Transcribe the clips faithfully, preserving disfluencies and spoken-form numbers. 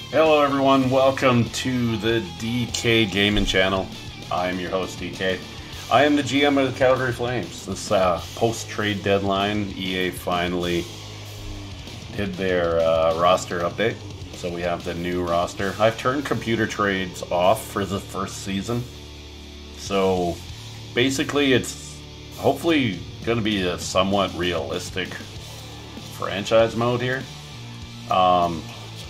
Hello everyone, welcome to the D K Gaming channel. I am your host D K. I am the G M of the Calgary Flames. This uh, post-trade deadline, E A finally did their uh, roster update. So we have the new roster. I've turned computer trades off for the first season. So basically it's hopefully going to be a somewhat realistic franchise mode here. Um,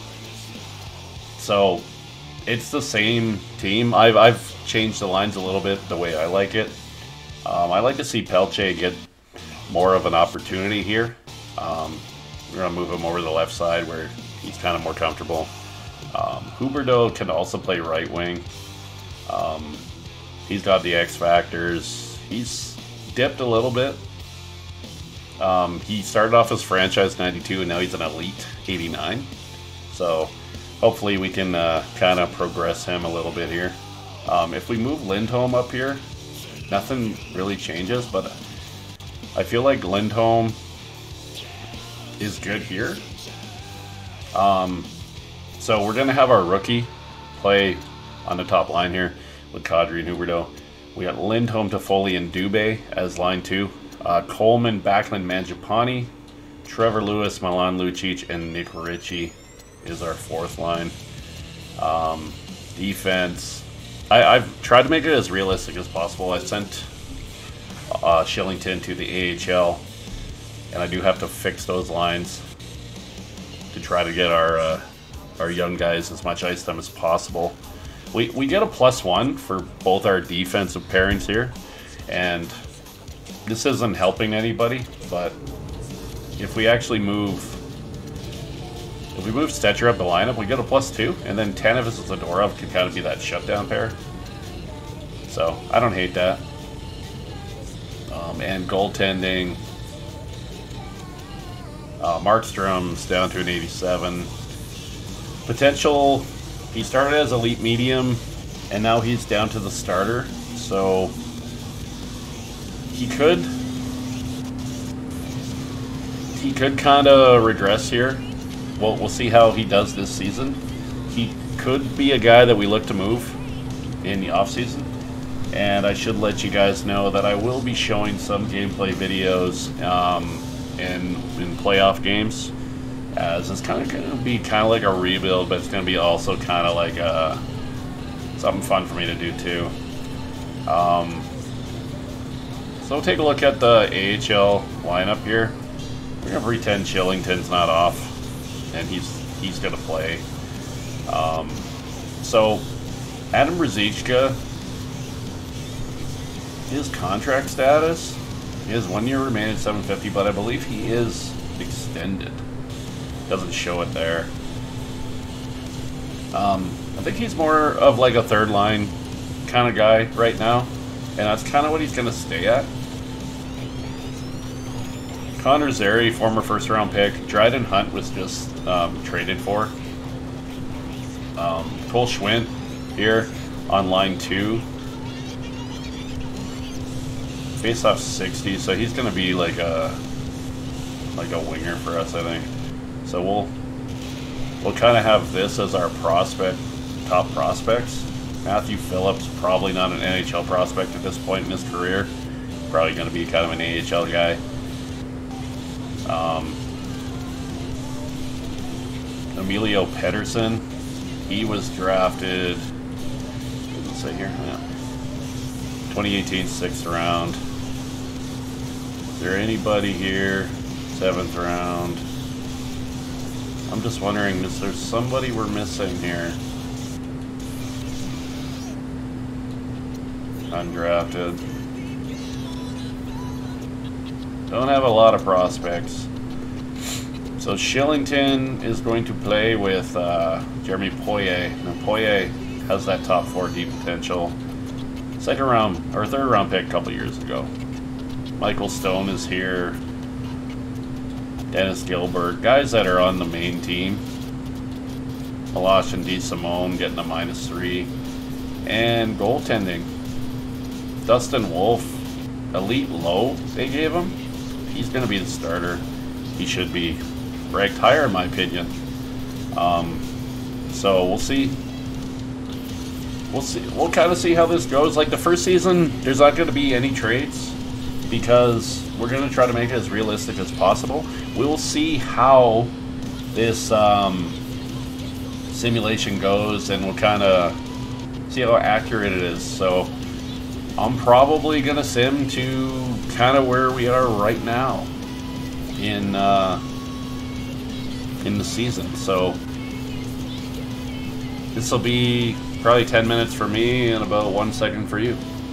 So, it's the same team. I've, I've changed the lines a little bit the way I like it. Um, I like to see Pelche get more of an opportunity here. Um, we're going to move him over to the left side where he's kind of more comfortable. Um, Huberdeau can also play right wing. Um, he's got the X factors. He's dipped a little bit. Um, he started off as franchise ninety-two and now he's an elite eighty-nine. So hopefully we can uh, kind of progress him a little bit here. Um, if we move Lindholm up here, nothing really changes, but I feel like Lindholm is good here. Um, so we're going to have our rookie play on the top line here with Kadri and Huberdeau. We got Lindholm, Toffoli, and Dubé as line two. Uh, Coleman, Backlund, Mangiapane, Trevor Lewis, Milan Lucic, and Nick Ritchie is our fourth line. Um, defense, I, I've tried to make it as realistic as possible. I sent uh, Shillington to the A H L, and I do have to fix those lines to try to get our uh, our young guys as much ice time as possible. We, we get a plus one for both our defensive pairings here, and this isn't helping anybody, but if we actually move If we move Stetcher up the lineup, we get a plus two, and then Tanevis and Zadorov can kind of be that shutdown pair. So, I don't hate that. Um, and goaltending, uh, Markstrom's down to an eighty-seven. Potential, he started as elite medium, and now he's down to the starter. So, he could, he could kind of regress here. Well, we'll see how he does this season. He could be a guy that we look to move in the offseason. And I should let you guys know that I will be showing some gameplay videos um, in, in playoff games. As it's kind of going to be kind of like a rebuild, but it's going to be also kind of like a, something fun for me to do too. Um, so we'll take a look at the A H L lineup here. We're going to pretend Shillington's not off, and he's he's gonna play. Um, so Adam Ruzicka, his contract status, he has one year remaining at seven fifty, but I believe he is extended. Doesn't show it there. Um, I think he's more of like a third line kind of guy right now, and that's kind of what he's gonna stay at. Connor Zary, former first round pick. Dryden Hunt was just um, traded for. Um, Cole Schwint here on line two. Face off sixty, so he's going to be like a like a winger for us, I think. So we'll we'll kind of have this as our prospect, top prospects. Matthew Phillips, probably not an N H L prospect at this point in his career. Probably going to be kind of an A H L guy. Um, Emilio Pettersson, he was drafted, what does it say here? Yeah. twenty eighteen, sixth round. Is there anybody here? seventh round. I'm just wondering, is there somebody we're missing here? Undrafted. Don't have a lot of prospects. So Shillington is going to play with uh, Jeremy Poirier. Now Poirier has that top four D potential. Second round, or third round pick a couple years ago. Michael Stone is here. Dennis Gilbert. Guys that are on the main team. Malash and DeSimone getting a minus three. And goaltending. Dustin Wolf. Elite low they gave him. He's going to be the starter. He should be ranked higher in my opinion. Um, So we'll see. We'll see. We'll kind of see how this goes. Like the first season, there's not going to be any trades because we're going to try to make it as realistic as possible. We'll see how this um, simulation goes, and we'll kind of see how accurate it is. So I'm probably going to sim to kind of where we are right now in uh, in the season. So this will be probably ten minutes for me and about one second for you.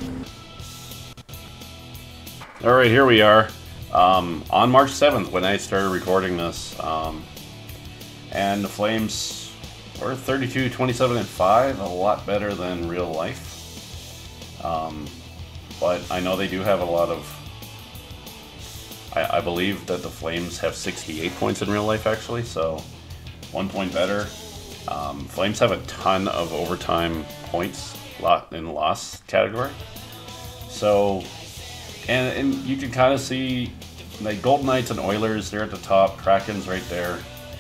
Alright, here we are. Um, on March seventh when I started recording this. Um, and the Flames are thirty-two, twenty-seven, and five. A lot better than real life. Um, but I know they do have a lot of... I, I believe that the Flames have sixty-eight points in real life actually. So one point better. Um, Flames have a ton of overtime points lot in the loss category. So, and, and you can kind of see, like, Golden Knights and Oilers, they're at the top. Kraken's right there.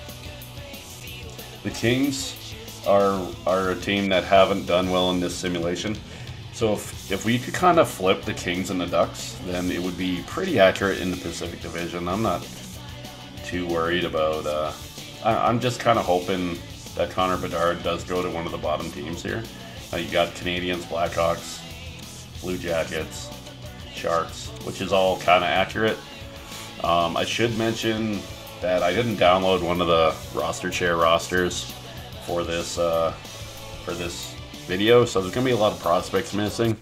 The Kings are are a team that haven't done well in this simulation. So if, if we could kind of flip the Kings and the Ducks, then it would be pretty accurate in the Pacific Division. I'm not too worried about, uh, I, I'm just kind of hoping that Connor Bedard does go to one of the bottom teams here. Uh, you got Canadiens, Blackhawks, Blue Jackets, Sharks, which is all kind of accurate. Um, I should mention that I didn't download one of the roster chair rosters for this uh, for this video, so there's gonna be a lot of prospects missing.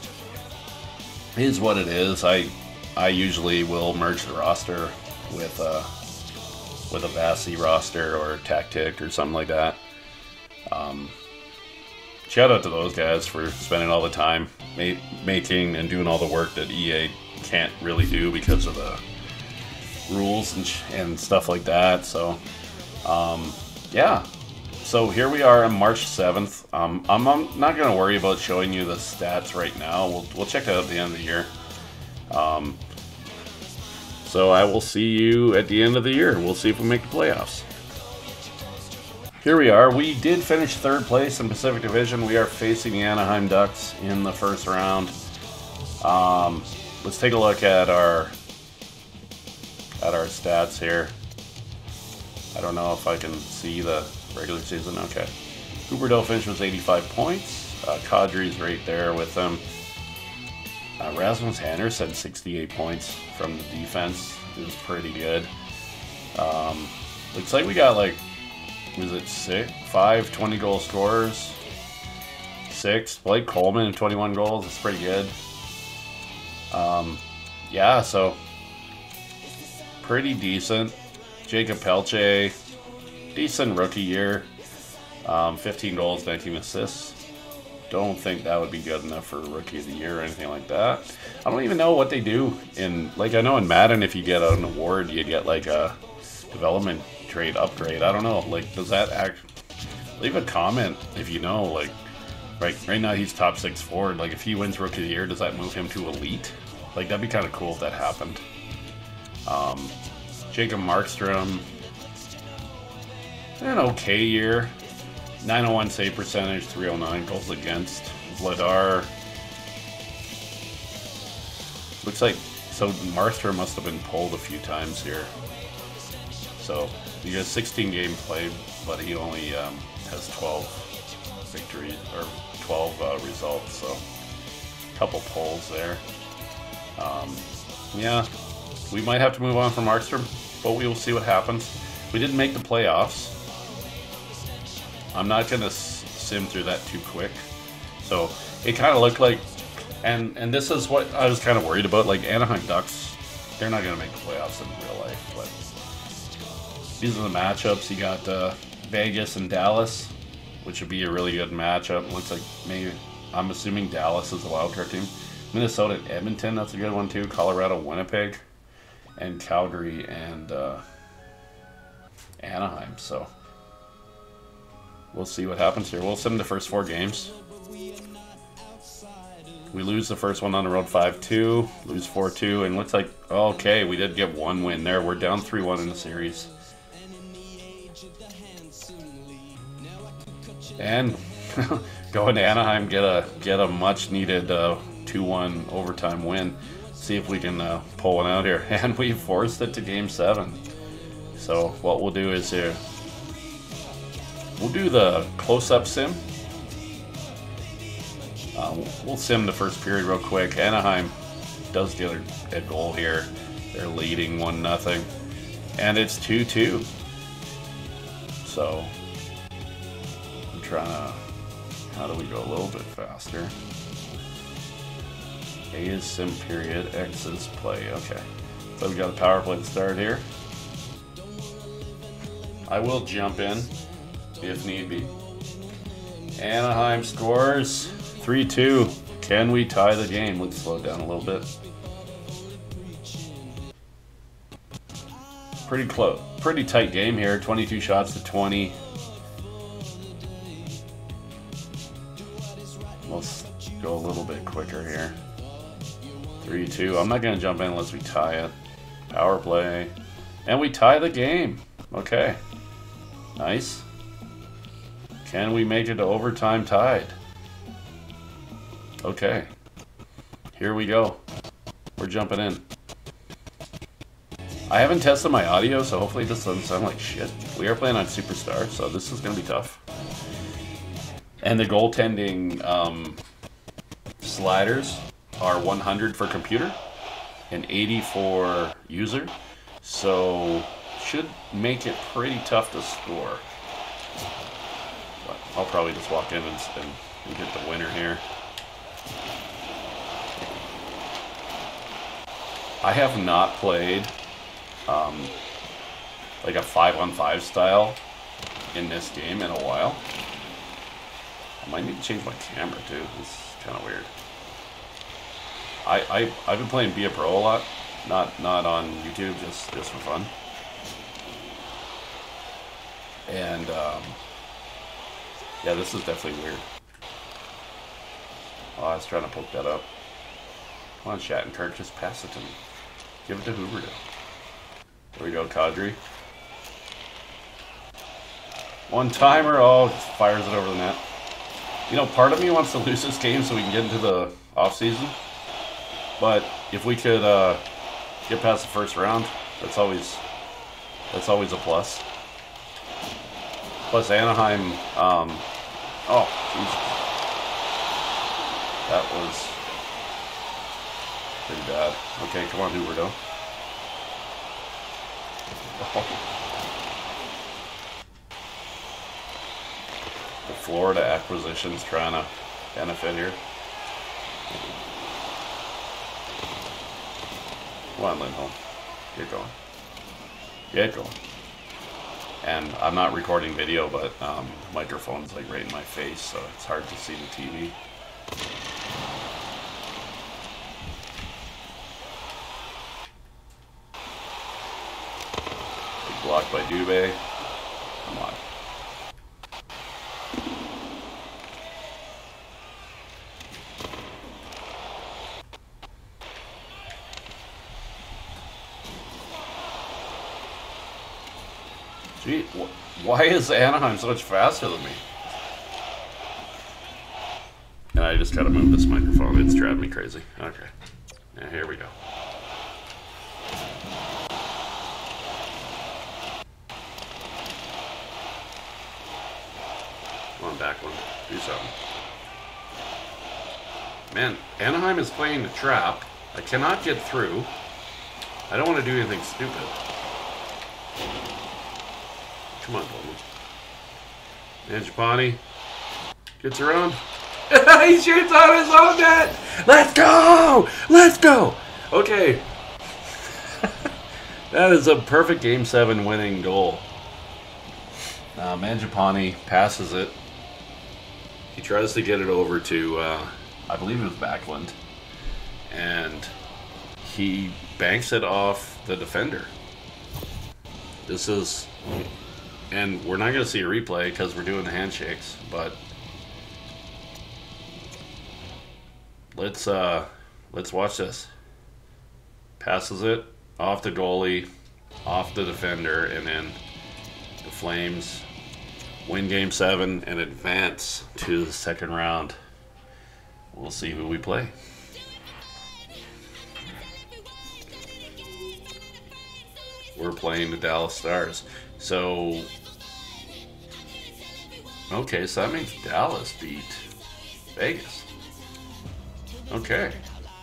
It is what it is. I I usually will merge the roster with. Uh, with a Vasi roster or Tactic or something like that. Um, shout out to those guys for spending all the time ma making and doing all the work that E A can't really do because of the rules and, sh and stuff like that. So, um, yeah. So here we are on March seventh. Um, I'm, I'm not going to worry about showing you the stats right now. We'll, we'll check that out at the end of the year. Um, So I will see you at the end of the year. We'll see if we make the playoffs. Here we are. We did finish third place in Pacific Division. We are facing the Anaheim Ducks in the first round. Um, let's take a look at our at our stats here. I don't know if I can see the regular season. Okay. Huberdeau finished with eighty-five points. Uh, Kadri's right there with them. Uh, Rasmus Anders had sixty-eight points from the defense. It was pretty good. Um, looks like we got like, was it six, five twenty goal scorers? Six. Blake Coleman, twenty-one goals. That's pretty good. Um, yeah, so pretty decent. Jacob Pelche, decent rookie year. Um, fifteen goals, nineteen assists. Don't think that would be good enough for Rookie of the Year or anything like that. I don't even know what they do in, like, I know in Madden if you get an award, you get like a development trade upgrade. I don't know, like, does that act, leave a comment if you know, like, right, right now he's top six forward. Like, if he wins Rookie of the Year, does that move him to Elite? Like, that'd be kind of cool if that happened. Um, Jacob Markstrom, an okay year. nine oh one save percentage, three oh nine goals against. Vladar. Looks like, so Markstrom must have been pulled a few times here. So, he has sixteen game played, but he only um, has twelve victories, or twelve uh, results, so a couple pulls there. Um, yeah, we might have to move on from Markstrom, but we will see what happens. We didn't make the playoffs. I'm not going to sim through that too quick. So it kind of looked like, and and this is what I was kind of worried about, like Anaheim Ducks, they're not going to make the playoffs in real life. But these are the matchups. You got uh, Vegas and Dallas, which would be a really good matchup. Looks like maybe, I'm assuming Dallas is a wildcard team. Minnesota and Edmonton, that's a good one too. Colorado, Winnipeg, and Calgary and uh, Anaheim. So we'll see what happens here. We'll sim the first four games. We lose the first one on the road five two, lose four two, and looks like, okay, we did get one win there. We're down three one in the series. And going to Anaheim, get a get a much needed uh, two one overtime win. See if we can uh, pull one out here. And we forced it to game seven. So what we'll do is here, we'll do the close-up sim. Uh, we'll sim the first period real quick. Anaheim does get a, a goal here. They're leading one nothing. And it's two two. So I'm trying to, how do we go a little bit faster? A is sim period, X is play. Okay. So we got a power play to start here. I will jump in if need be. Anaheim scores three two. Can we tie the game? Let's slow down a little bit. Pretty close. Pretty tight game here. twenty-two shots to twenty. Let's go a little bit quicker here. three two. I'm not going to jump in unless we tie it. Power play. And we tie the game. Okay. Nice. Can we make it to overtime tied? Okay. Here we go. We're jumping in. I haven't tested my audio, so hopefully this doesn't sound like shit. We are playing on Superstar, so this is going to be tough. And the goaltending um, sliders are one hundred for computer and eighty for user, so should make it pretty tough to score. But I'll probably just walk in and, and, and get the winner here. I have not played um, like a five on five style in this game in a while. I might need to change my camera too. It's kind of weird. I, I I've been playing Be a Pro a lot, not not on YouTube, just just for fun. And um, yeah, this is definitely weird. Oh, I was trying to poke that up. Come on, Shattenkirk, just pass it to me. Give it to Huberdeau. There we go, Kadri. One timer. Oh, fires it over the net. You know, part of me wants to lose this game so we can get into the off season. But if we could uh, get past the first round, that's always that's always a plus. Plus Anaheim. Um, oh, Jesus. That was pretty bad. Okay, come on, Huberdeau. Oh. The Florida acquisition's trying to benefit here. Come on, Lindholm. Get going. Get going. And I'm not recording video, but um, the microphone's like right in my face, so it's hard to see the T V. Big block by Dubé. Come on. Gee, wh why is Anaheim so much faster than me? And I just gotta move this microphone. It's driving me crazy. Okay. Yeah, here we go. Come on, Backlund. Do something. Man, Anaheim is playing the trap. I cannot get through. I don't want to do anything stupid. Come on, Bowman. Mangiapane gets around. He shoots on his own net. Let's go! Let's go! Okay. That is a perfect Game seven winning goal. Uh, Mangiapane passes it. He tries to get it over to, uh, I believe it was Backlund. And he banks it off the defender. This is... And we're not going to see a replay because we're doing the handshakes, but let's uh, let's watch this. Passes it off the goalie, off the defender, and then the Flames win game seven, and advance to the second round. We'll see who we play. We're playing the Dallas Stars. So, okay, so that means Dallas beat Vegas. Okay.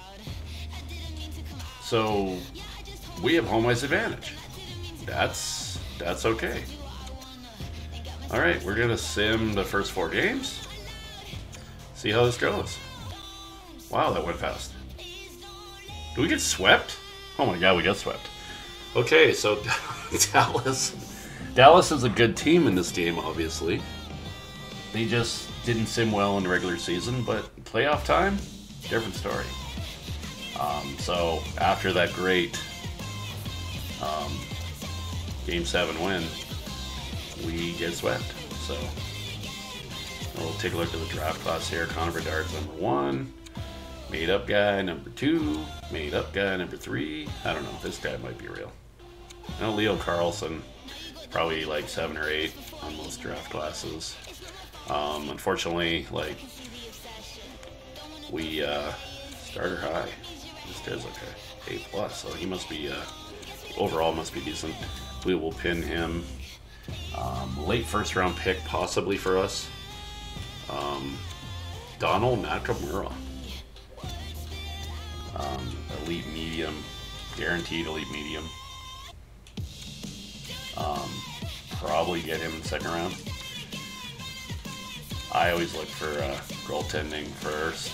So, we have home ice advantage. That's, that's okay. All right, we're going to sim the first four games. See how this goes. Wow, that went fast. Did we get swept? Oh my god, we got swept. Okay, so Dallas. Dallas is a good team in this game, obviously. They just didn't sim well in the regular season, but playoff time, different story. Um, so after that great um, Game seven win, we get swept. So we'll take a look at the draft class here. Connor Bedard's number one. Made up guy number two. Made up guy number three. I don't know. This guy might be real. I know Leo Carlson is probably like seven or eight on most draft classes. Um, unfortunately, like we uh, starter high. This guy's like a A plus, so he must be uh, overall must be decent. We will pin him. Um, late first round pick possibly for us. Um, Donald Nakamura. Um, elite medium, guaranteed elite medium. Um, probably get him in the second round. I always look for uh, goaltending first.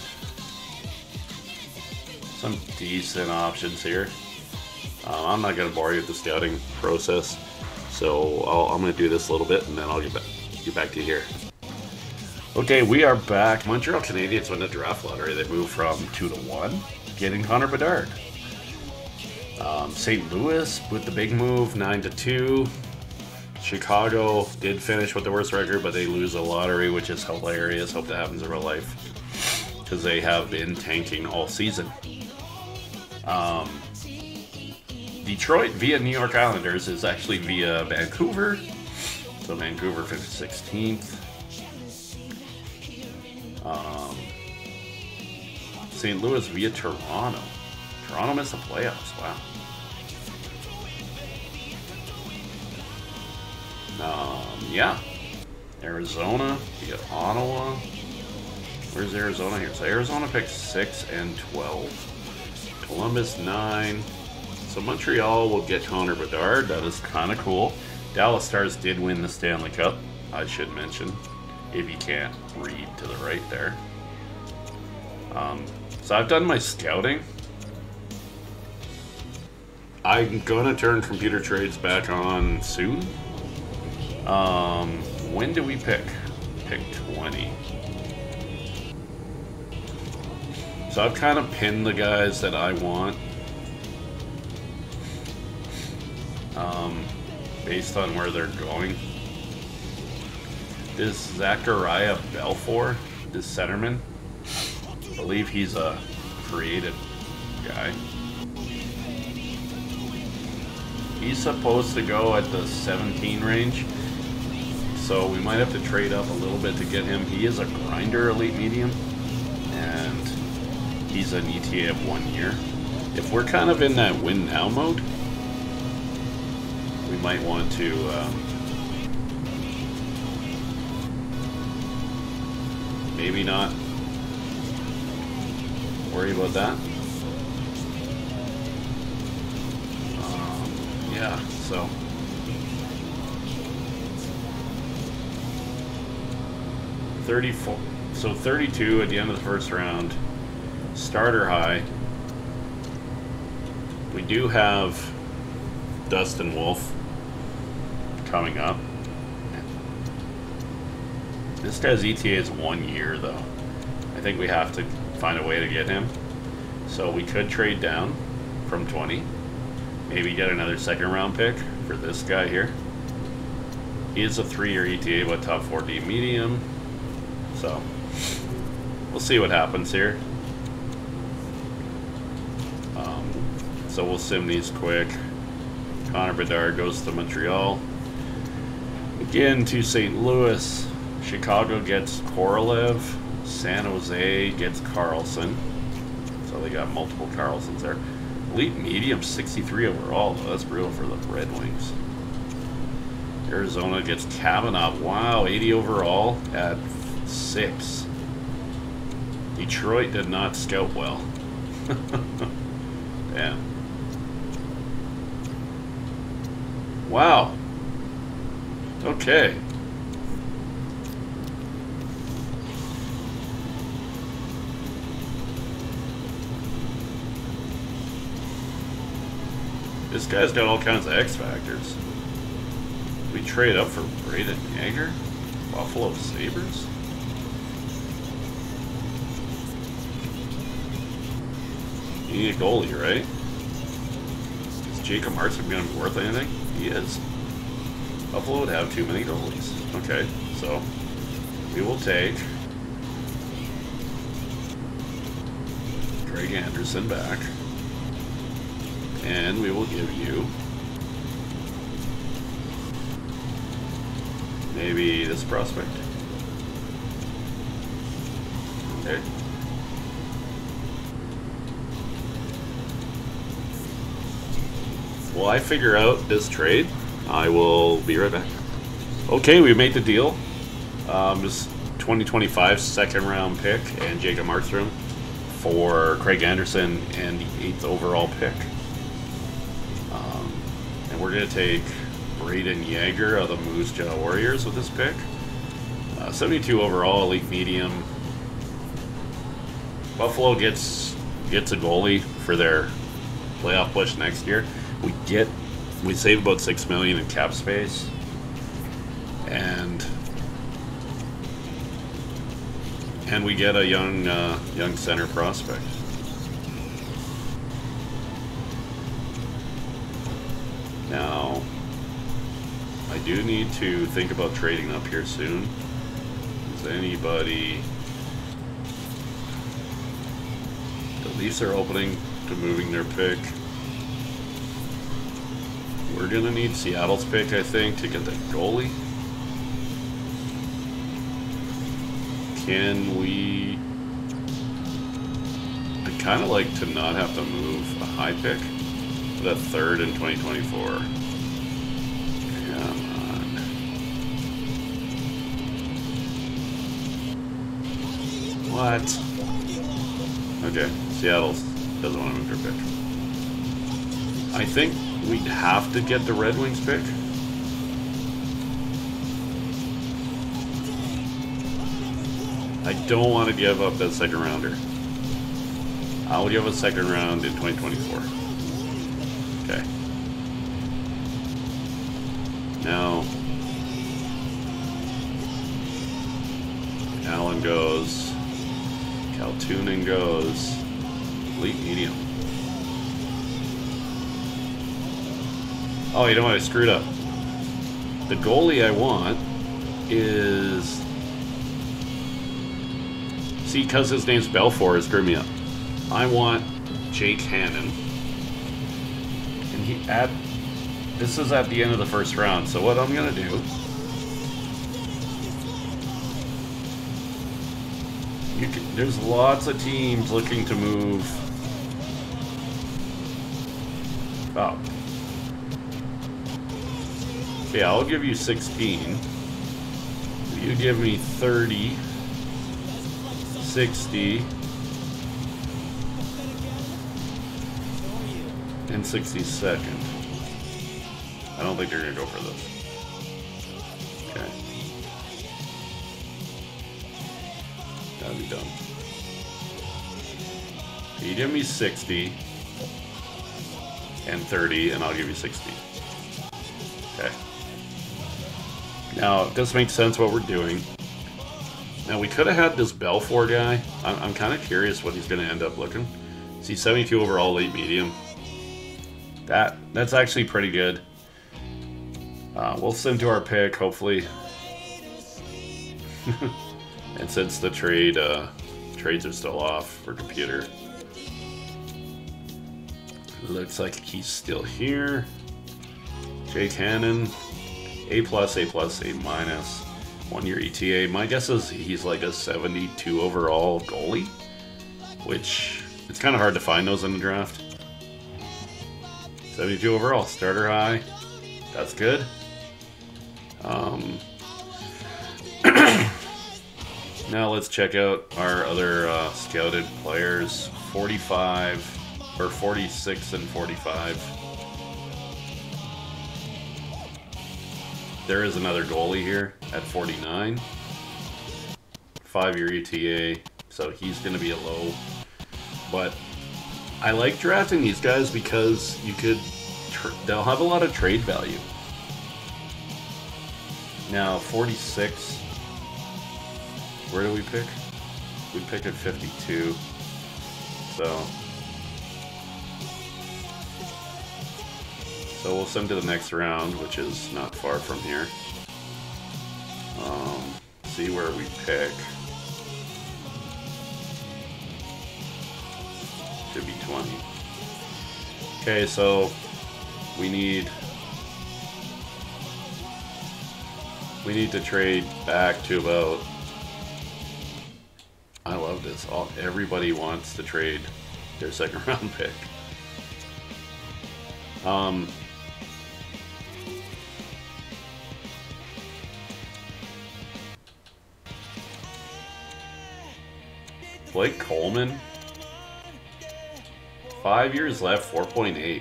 Some decent options here. Uh, I'm not going to bore you with the scouting process, so I'll, I'm going to do this a little bit and then I'll get back, get back to you here. Okay, we are back. Montreal Canadiens won the draft lottery. They moved from two to one, getting Connor Bedard. Um, Saint Louis with the big move, nine to two. Chicago did finish with the worst record, but they lose a lottery, which is hilarious. Hope that happens in real life, because they have been tanking all season. Um, Detroit via New York Islanders is actually via Vancouver. So Vancouver finished sixteenth. Um, Saint Louis via Toronto. Toronto missed the playoffs. Wow. Um, yeah. Arizona via Ottawa. Where's Arizona here? So Arizona picked six and twelve. Columbus nine. So Montreal will get Connor Bedard. That is kind of cool. Dallas Stars did win the Stanley Cup, I should mention, if you can't read to the right there. Um, so I've done my scouting. I'm gonna turn computer trades back on soon. Um, when do we pick? Pick twenty. So I've kind of pinned the guys that I want. Um, based on where they're going. This Zachariah Belfour, this centerman, I believe he's a creative guy. He's supposed to go at the seventeen range, so we might have to trade up a little bit to get him. He is a grinder elite medium, and he's an E T A of one year. If we're kind of in that win now mode, we might want to um, maybe not worry about that. Um, yeah, so thirty-four, so thirty-two at the end of the first round. Starter high. We do have Dustin Wolf coming up. This guy's E T A is one year though. I think we have to find a way to get him. So we could trade down from twenty. Maybe get another second round pick for this guy here. He is a three-year E T A but top four D medium. So we'll see what happens here. Um, so we'll sim these quick. Connor Bedard goes to Montreal. Again to Saint Louis. Chicago gets Korolev. San Jose gets Carlson. So they got multiple Carlsons there. Elite medium, sixty-three overall. Though. That's brutal for the Red Wings. Arizona gets Kavanaugh. Wow, eighty overall at six. Detroit did not scout well. Damn. Wow. Okay. This guy's got all kinds of X factors. We trade up for Braden Yager? Buffalo Sabres? You need a goalie, right? Is Jacob Markstrom going to be worth anything? He is. Buffalo would have too many goalies. Okay, so we will take Craig Anderson back. And we will give you maybe this prospect. Okay. While I figure out this trade, I will be right back. Okay, we made the deal. Um, this twenty twenty-five second round pick and Jacob Markstrom for Craig Anderson and the eighth overall pick. Um, and we're going to take Braden Yager of the Moose Jaw Warriors with this pick. Uh, seventy-two overall, elite medium. Buffalo gets gets a goalie for their playoff push next year. We get we save about six million in cap space, and and we get a young uh, young center prospect. Now, I do need to think about trading up here soon. Is anybody? The Leafs are opening to moving their pick. We're gonna need Seattle's pick, I think, to get the goalie. Can we? I'd kind of like to not have to move a high pick, but a third in twenty twenty-four. Come on. What? Okay, Seattle doesn't want to move their pick. I think we'd have to get the Red Wings pick. I don't want to give up that second rounder. I'll give a second round in twenty twenty-four. Okay. Now, Allen goes. Kaltunen goes. Elite medium. Oh, you know what? I screwed up. The goalie I want is... See, because his name's Belfour, it screwed me up. I want Jake Hannon. And he at... This is at the end of the first round, so what I'm going to do... You can, there's lots of teams looking to move... Oh. Okay, I'll give you sixteen. You give me thirty, sixty, and sixty-second. I don't think they're going to go for this. Okay. That'll be done. You give me sixty and thirty, and I'll give you sixty. Okay. Now, it does make sense what we're doing. Now, we could have had this Belfour guy. I'm, I'm kind of curious what he's going to end up looking. See, seventy-two overall, late medium. That That's actually pretty good. Uh, we'll send to our pick, hopefully. And since the trade uh, trades are still off for computer, looks like he's still here. Jake Hannon. A plus, A plus, A minus. One year E T A. My guess is he's like a seventy-two overall goalie, which it's kind of hard to find those in the draft. seventy-two overall, starter high. That's good. Um, now let's check out our other uh, scouted players. forty-five, or forty-six and forty-five. There is another goalie here at forty-nine. Five-year E T A, so he's going to be a low. But I like drafting these guys because you could, tr they'll have a lot of trade value. Now, forty-six, where do we pick? We pick at fifty-two, so... So we'll send to the next round, which is not far from here. Um, see where we pick. Should be twenty. Okay, so we need we need to trade back to about. I love this. All everybody wants to trade their second round pick. Um. Blake Coleman, five years left, four point eight.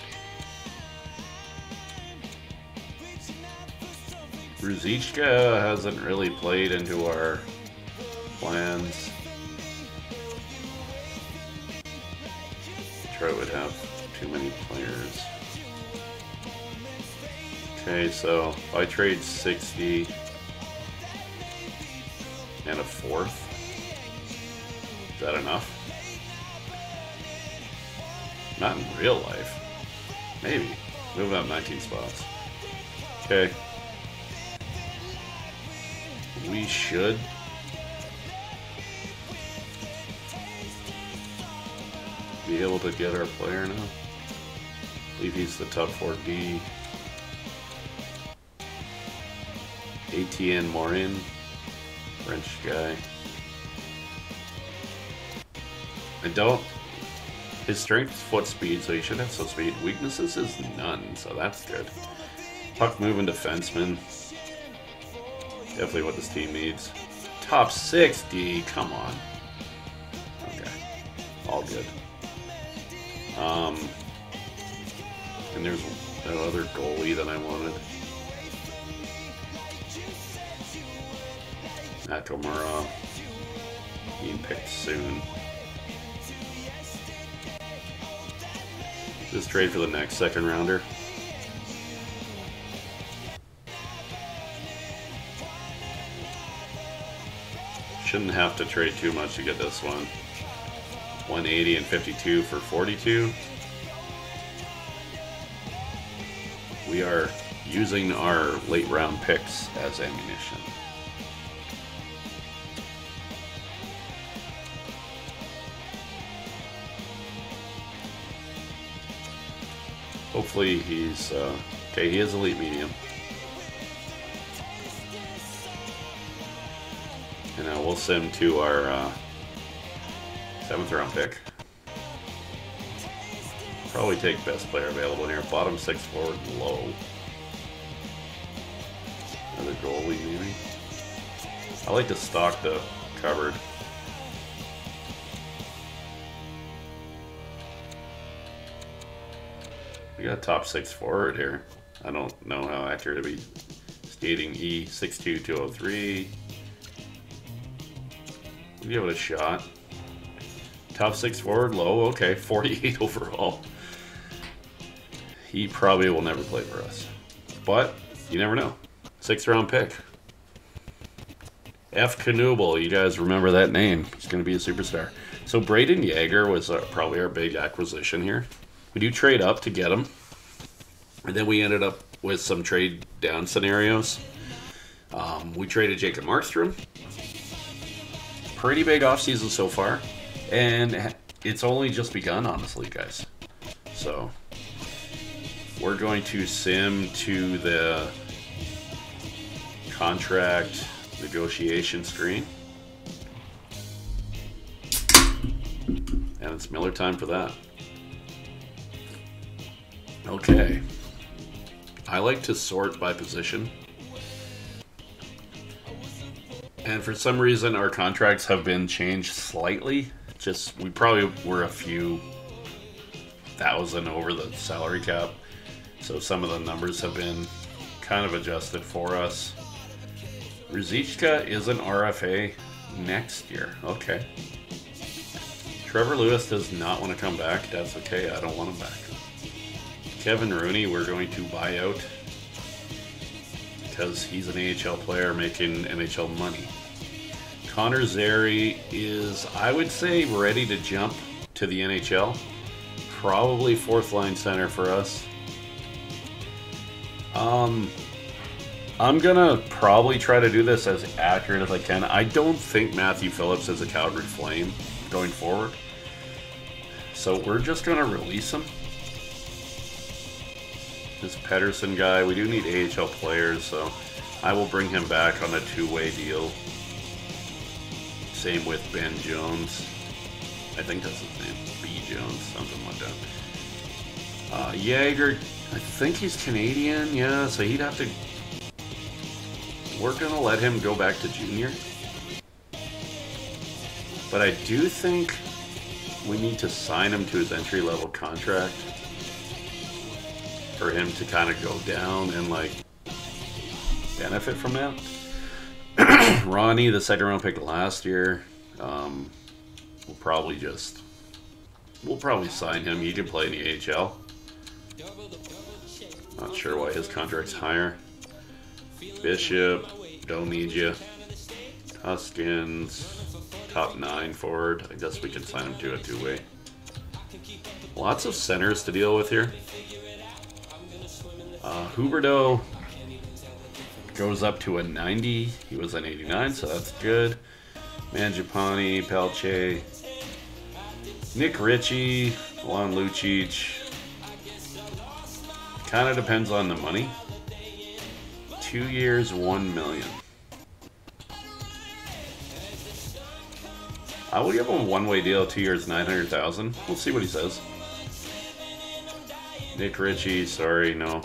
Ruzicka hasn't really played into our plans. Detroit would have too many players. Okay, so if I trade sixty and a fourth, is that enough? Not in real life. Maybe. Move up nineteen spots. Okay. We should be able to get our player now. I believe he's the top four D. A T N Morin. French guy. I don't. His strength is foot speed, so he should have some speed. Weaknesses is none, so that's good. Puck moving defenseman. Definitely what this team needs. Top sixty, come on. Okay, all good. Um, and there's that other goalie that I wanted. Nakamura. Being picked soon. Just trade for the next second rounder. Shouldn't have to trade too much to get this one. one eighty and fifty-two for forty-two. We are using our late round picks as ammunition. Hopefully he's, uh, okay, he is elite medium. And now we'll send to our uh, seventh round pick. Probably take best player available here. Bottom six forward low. Another goalie maybe. I like to stock the cupboard. We got top six forward here. I don't know how accurate it'll be. Skating E six two two oh three. We'll give it a shot. Top six forward, low, okay, forty-eight overall. He probably will never play for us. But you never know. Sixth round pick. F. Knuble, you guys remember that name. He's going to be a superstar. So Braden Yager was uh, probably our big acquisition here. We do trade up to get him. And then we ended up with some trade down scenarios. Um, we traded Jacob Markstrom. Pretty big offseason so far. And it's only just begun, honestly, guys. So we're going to sim to the contract negotiation screen. And it's Miller time for that. Okay. I like to sort by position. And for some reason, our contracts have been changed slightly. Just, we probably were a few thousand over the salary cap. So some of the numbers have been kind of adjusted for us. Ruzicka is an R F A next year. Okay. Trevor Lewis does not want to come back. That's okay. I don't want him back. Kevin Rooney, we're going to buy out because he's an A H L player making N H L money. Connor Zary is, I would say, ready to jump to the N H L. Probably fourth line center for us. Um, I'm gonna probably try to do this as accurate as I can. I don't think Matthew Phillips is a Calgary Flame going forward. So we're just gonna release him. This Pedersen guy, we do need A H L players, so I will bring him back on a two-way deal. Same with Ben Jones. I think that's his name. B. Jones, something like that. Uh, Yager, I think he's Canadian, yeah, so he'd have to... We're gonna let him go back to junior. But I do think we need to sign him to his entry-level contract for him to kind of go down and, like, benefit from that. Ronnie, the second round pick last year, um, we'll probably just... We'll probably sign him. He can play in the A H L. Not sure why his contract's higher. Bishop, don't need you. Huskins, top nine forward. I guess we can sign him to a two-way. Lots of centers to deal with here. Uh, Huberdeau goes up to a ninety. He was an eighty-nine, so that's good. Mangiapane, Pelche, Nick Ritchie, Milan Lucic. Kind of depends on the money. Two years, one million. I will give him a one-way deal, two years, nine hundred thousand. We'll see what he says. Nick Ritchie, sorry, no.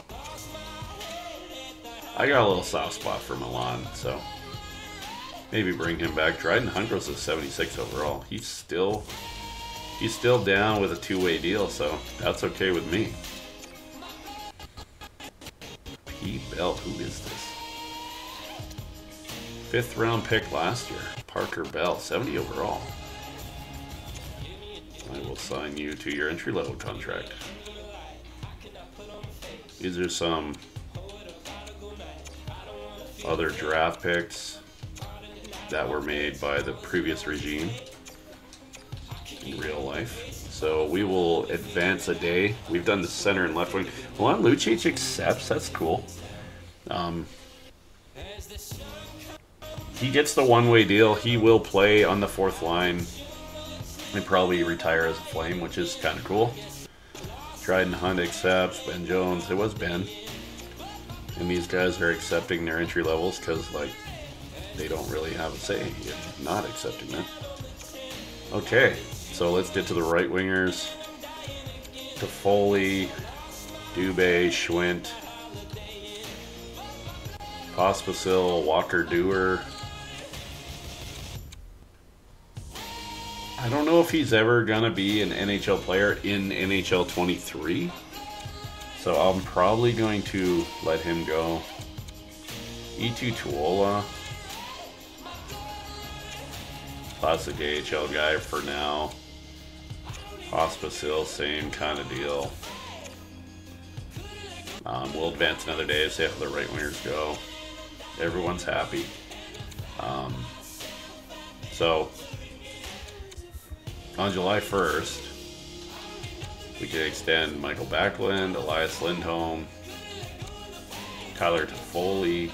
I got a little soft spot for Milan, so maybe bring him back. Dryden Huntgross is seventy-six overall. He's still he's still down with a two-way deal, so that's okay with me. P. Bell, who is this? Fifth round pick last year. Parker Bell, seventy overall. I will sign you to your entry-level contract. These are some other draft picks that were made by the previous regime in real life. So we will advance a day. We've done the center and left wing. Milan Lucic accepts. That's cool. Um, he gets the one-way deal. He will play on the fourth line and probably retire as a Flame, which is kind of cool. Dryden Hunt accepts. Ben Jones. It was Ben. And these guys are accepting their entry levels because, like, they don't really have a say in not accepting them. Okay, so let's get to the right wingers. Toffoli, Dubé, Schwint, Pospisil, Walker Dewar. I don't know if he's ever gonna be an N H L player in N H L twenty-three. So I'm probably going to let him go. E two Tuola. Classic A H L guy for now. Pospisil, same kind of deal. Um, we'll advance another day, see how the right wingers go. Everyone's happy. Um, so, on July first, we can extend Michael Backlund, Elias Lindholm, Tyler Toffoli,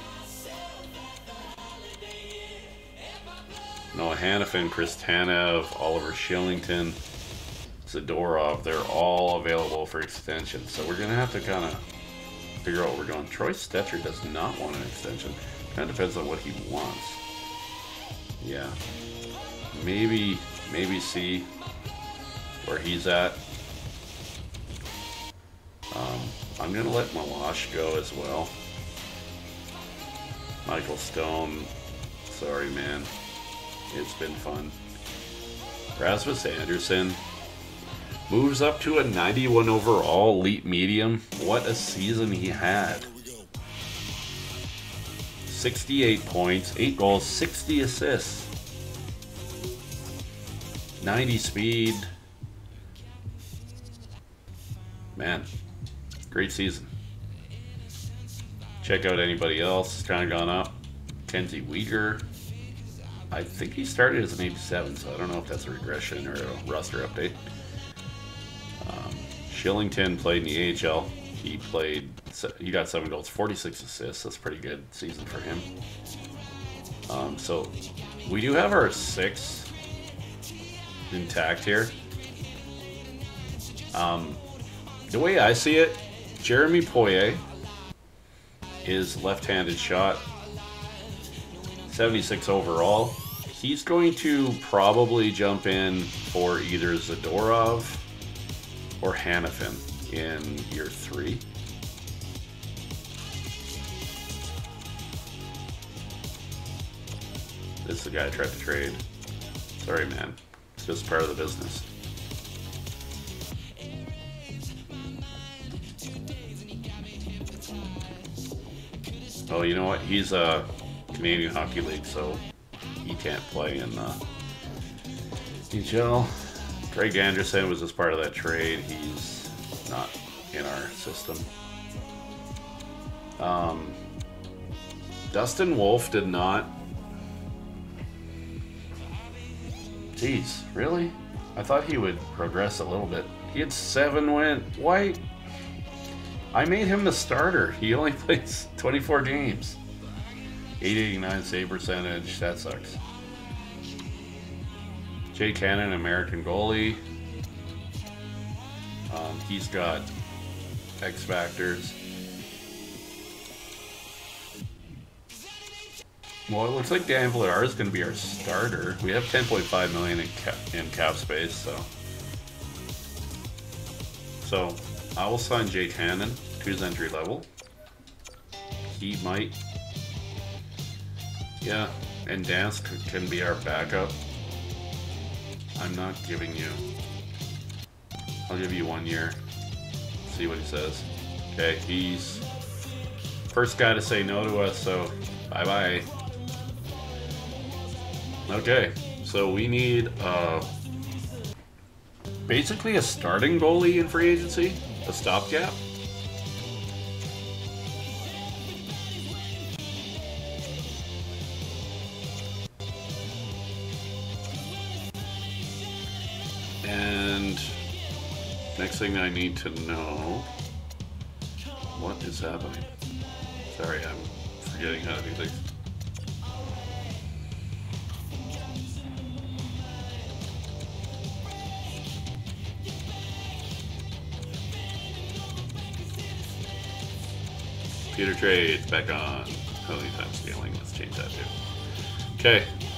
Noah Hannafin, Chris Tanev, Oliver Shillington, Zadorov. They're all available for extension. So we're going to have to kind of figure out what we're doing. Troy Stetcher does not want an extension. Kind of depends on what he wants. Yeah. Maybe, maybe see where he's at. Um, I'm going to let Malash go as well. Michael Stone, sorry man. It's been fun. Rasmus Anderson moves up to a ninety-one overall, elite medium. What a season he had. sixty-eight points, eight goals, sixty assists. ninety speed. Man, great season. Check out anybody else. It's kind of gone up. Kenzie Weegar. I think he started as an eighty-seven, so I don't know if that's a regression or a roster update. Um, Shillington played in the A H L. He played, he got seven goals, forty-six assists. That's a pretty good season for him. Um, so we do have our six intact here. Um, the way I see it, Jeremy Poirier is left-handed shot, seventy-six overall. He's going to probably jump in for either Zadorov or Hanifin in year three. This is the guy I tried to trade. Sorry, man. It's just part of the business. Oh, you know what? He's a Canadian Hockey League, so he can't play in the N H L. Greg Anderson was just part of that trade. He's not in our system. Um, Dustin Wolf did not. Jeez, really? I thought he would progress a little bit. He had seven win. Why? I made him the starter. He only plays twenty-four games. eight eighty-nine save percentage. That sucks. Jay Cannon, American goalie. Um, he's got X factors. Well, it looks like Dan Vladar is going to be our starter. We have ten point five million in cap, in cap space, so so I will sign Jay Cannon to his entry level. He might, yeah, and Dance can be our backup. I'm not giving you. I'll give you one year. See what he says. Okay, he's first guy to say no to us, so bye bye. Okay, so we need uh, basically a starting goalie in free agency, a stopgap. And next thing I need to know, what is happening? Sorry, I'm forgetting how to do things. Computer trades back on. Holy time scaling. Let's change that too. Okay.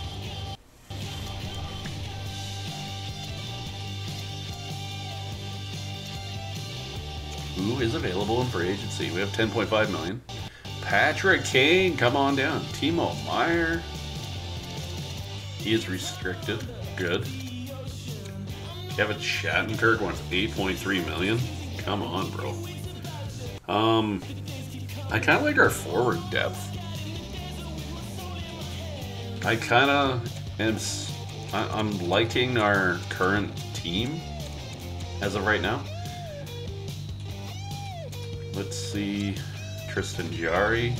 Who is available in free agency? We have ten point five million. Patrick Kane, come on down. Timo Meyer. He is restricted. Good. Kevin Shattenkirk wants eight point three million. Come on, bro. Um, I kind of like our forward depth. I kind of am. I'm liking our current team as of right now. Let's see, Tristan Jarry,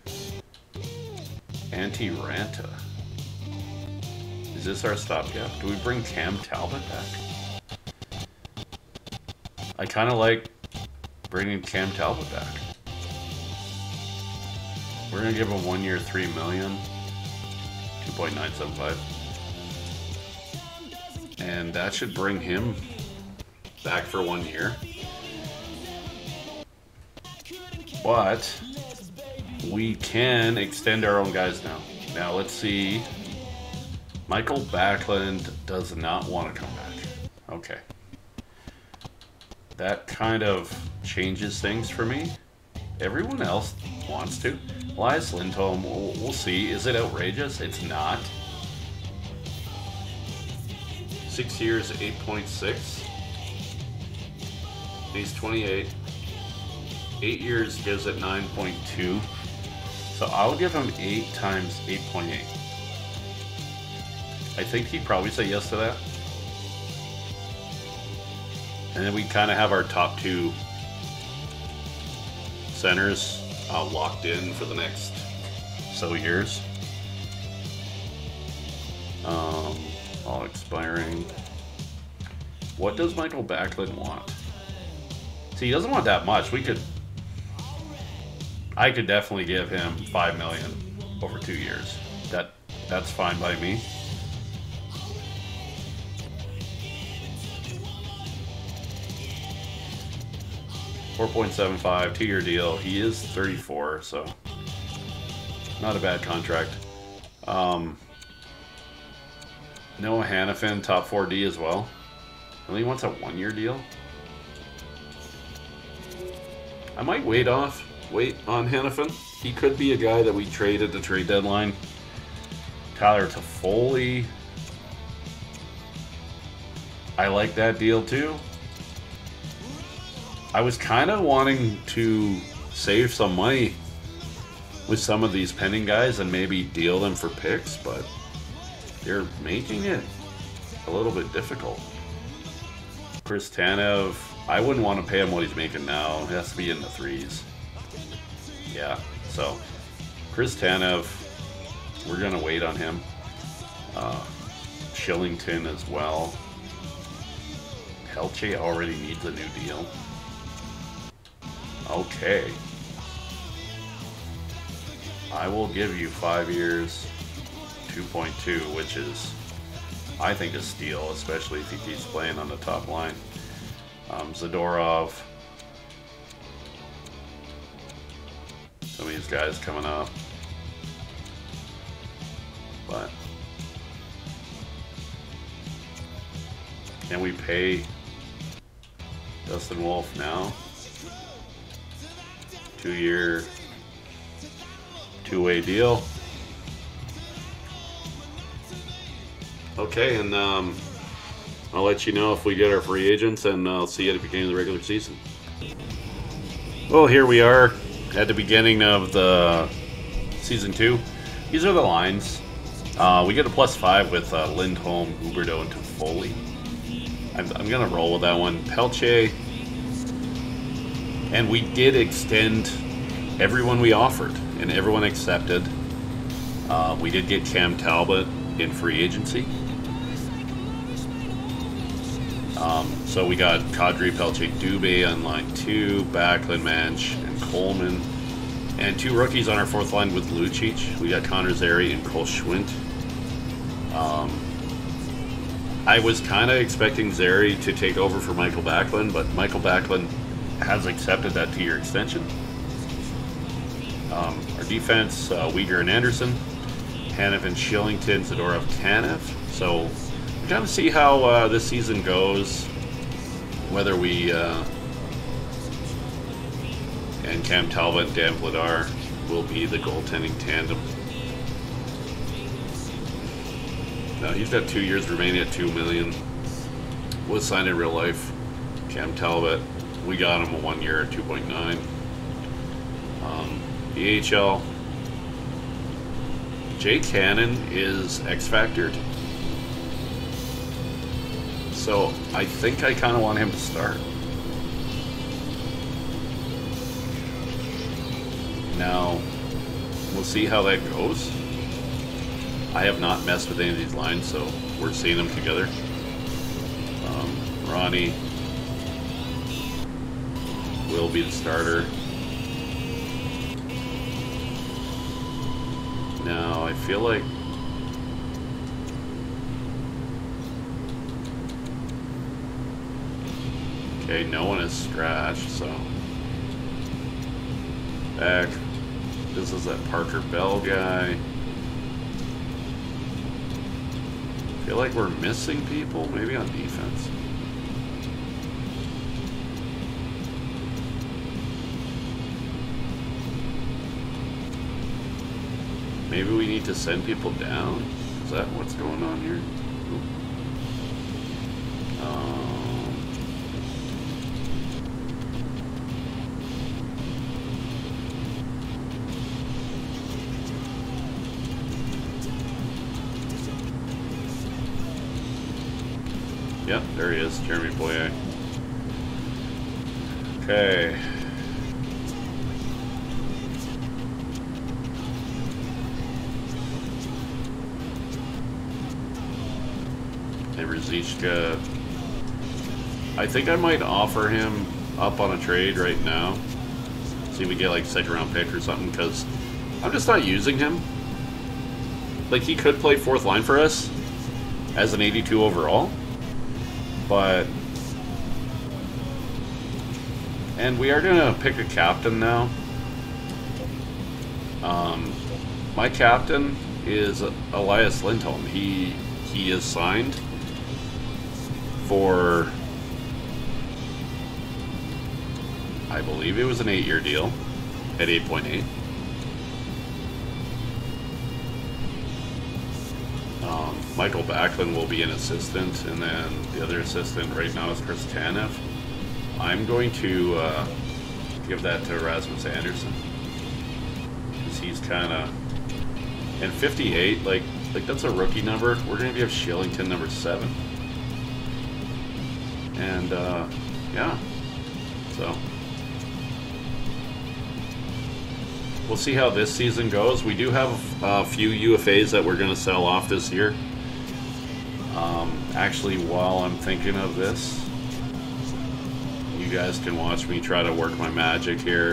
Antti Ranta. Is this our stopgap? Do we bring Cam Talbot back? I kind of like bringing Cam Talbot back. We're gonna give him one year, three million, two point nine seven five, and that should bring him back for one year. But we can extend our own guys now. Now let's see. Michael Backlund does not want to come back. Okay. That kind of changes things for me. Everyone else wants to. Elias Lindholm, we'll, we'll see. Is it outrageous? It's not. Six years, eight point six. He's twenty-eight. Eight years gives it nine point two. So I'll give him eight times eight point eight. I think he'd probably say yes to that. And then we kind of have our top two centers uh, locked in for the next so years. Um, all expiring. What does Michael Backlund want? See, he doesn't want that much. We could... I could definitely give him five million dollars over two years. That That's fine by me. four point seven five, two-year deal. He is thirty-four, so not a bad contract. Um, Noah Hannafin, top four D as well. Only wants a one-year deal. I might wait off, wait on Hannafin. He could be a guy that we trade at the trade deadline. Tyler Toffoli. I like that deal too. I was kind of wanting to save some money with some of these pending guys and maybe deal them for picks, but they're making it a little bit difficult. Chris Tanev, I wouldn't want to pay him what he's making now. It has to be in the threes. Yeah, so Chris Tanev, we're going to wait on him. Uh, Shillington as well. Pelche already needs a new deal. Okay. I will give you five years, two point two, which is, I think, a steal, especially if he keeps playing on the top line. Um, Zadorov. Some of these guys coming up. But can we pay Dustin Wolf now? Two-year, two-way deal. Okay, and um, I'll let you know if we get our free agents, and I'll see you at the beginning of the regular season. Well, here we are at the beginning of the season two. These are the lines. Uh, we get a plus five with uh, Lindholm, Huberdeau, and Toffoli. I'm, I'm going to roll with that one. Pelche. And we did extend everyone we offered, and everyone accepted. Uh, we did get Cam Talbot in free agency. Um, so we got Kadri, Pelche, Dubé on line two, Backlund, Manch, and Coleman. And two rookies on our fourth line with Lucic. We got Connor Zary and Cole Schwindt. Um, I was kind of expecting Zary to take over for Michael Backlund, but Michael Backlund has accepted that two-year extension. Um, our defense, uh, Uyghur and Anderson, Hannafin, Shillington, Zadorov, Tanev. So we kind of see how uh, this season goes, whether we uh, and Cam Talbot and Dan Vladar will be the goaltending tandem. Now he's got two years remaining at two million. Was signed in real life. Cam Talbot, we got him a one year at two point nine. Um, the A H L, Jake Cannon is X-factored. So I think I kind of want him to start. Now, we'll see how that goes. I have not messed with any of these lines, so we're seeing them together. Um, Ronnie will be the starter. Now, I feel like okay, no one is scratched, so back, This is that Parker Bell guy. I feel like we're missing people, maybe on defense. Maybe we need to send people down? Is that what's going on here? Um, yep, there he is, Jeremy Boyer. Okay. Ruzicka. I think I might offer him up on a trade right now. See if we get like second round pick or something, because I'm just not using him. Like, he could play fourth line for us as an eighty-two overall, but and we are gonna pick a captain now. Um, my captain is Elias Lindholm. He he is signed for, I believe it was an eight-year deal at eight point eight. Um, Michael Backlund will be an assistant, and then the other assistant right now is Chris Tanev. I'm going to uh, give that to Rasmus Anderson, because he's kind of, and fifty-eight, like like that's a rookie number. We're going to give Shillington number seven. And, uh, yeah, so we'll see how this season goes. We do have a few U F As that we're going to sell off this year. Um, actually, while I'm thinking of this, you guys can watch me try to work my magic here.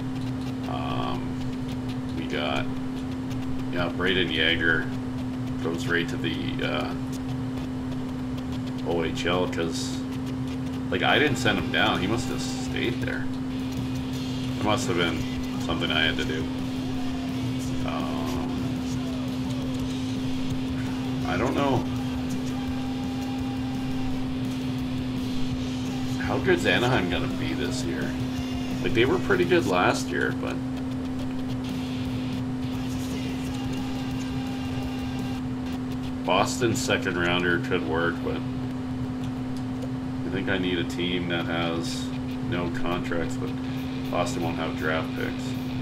Um, we got, yeah, Braden Yeager goes right to the uh, O H L, because like, I didn't send him down. He must have stayed there. It must have been something I had to do. Um, I don't know. How good's Anaheim gonna be this year? Like, they were pretty good last year, but Boston's second rounder could work, but I think I need a team that has no contracts, but Boston won't have draft picks.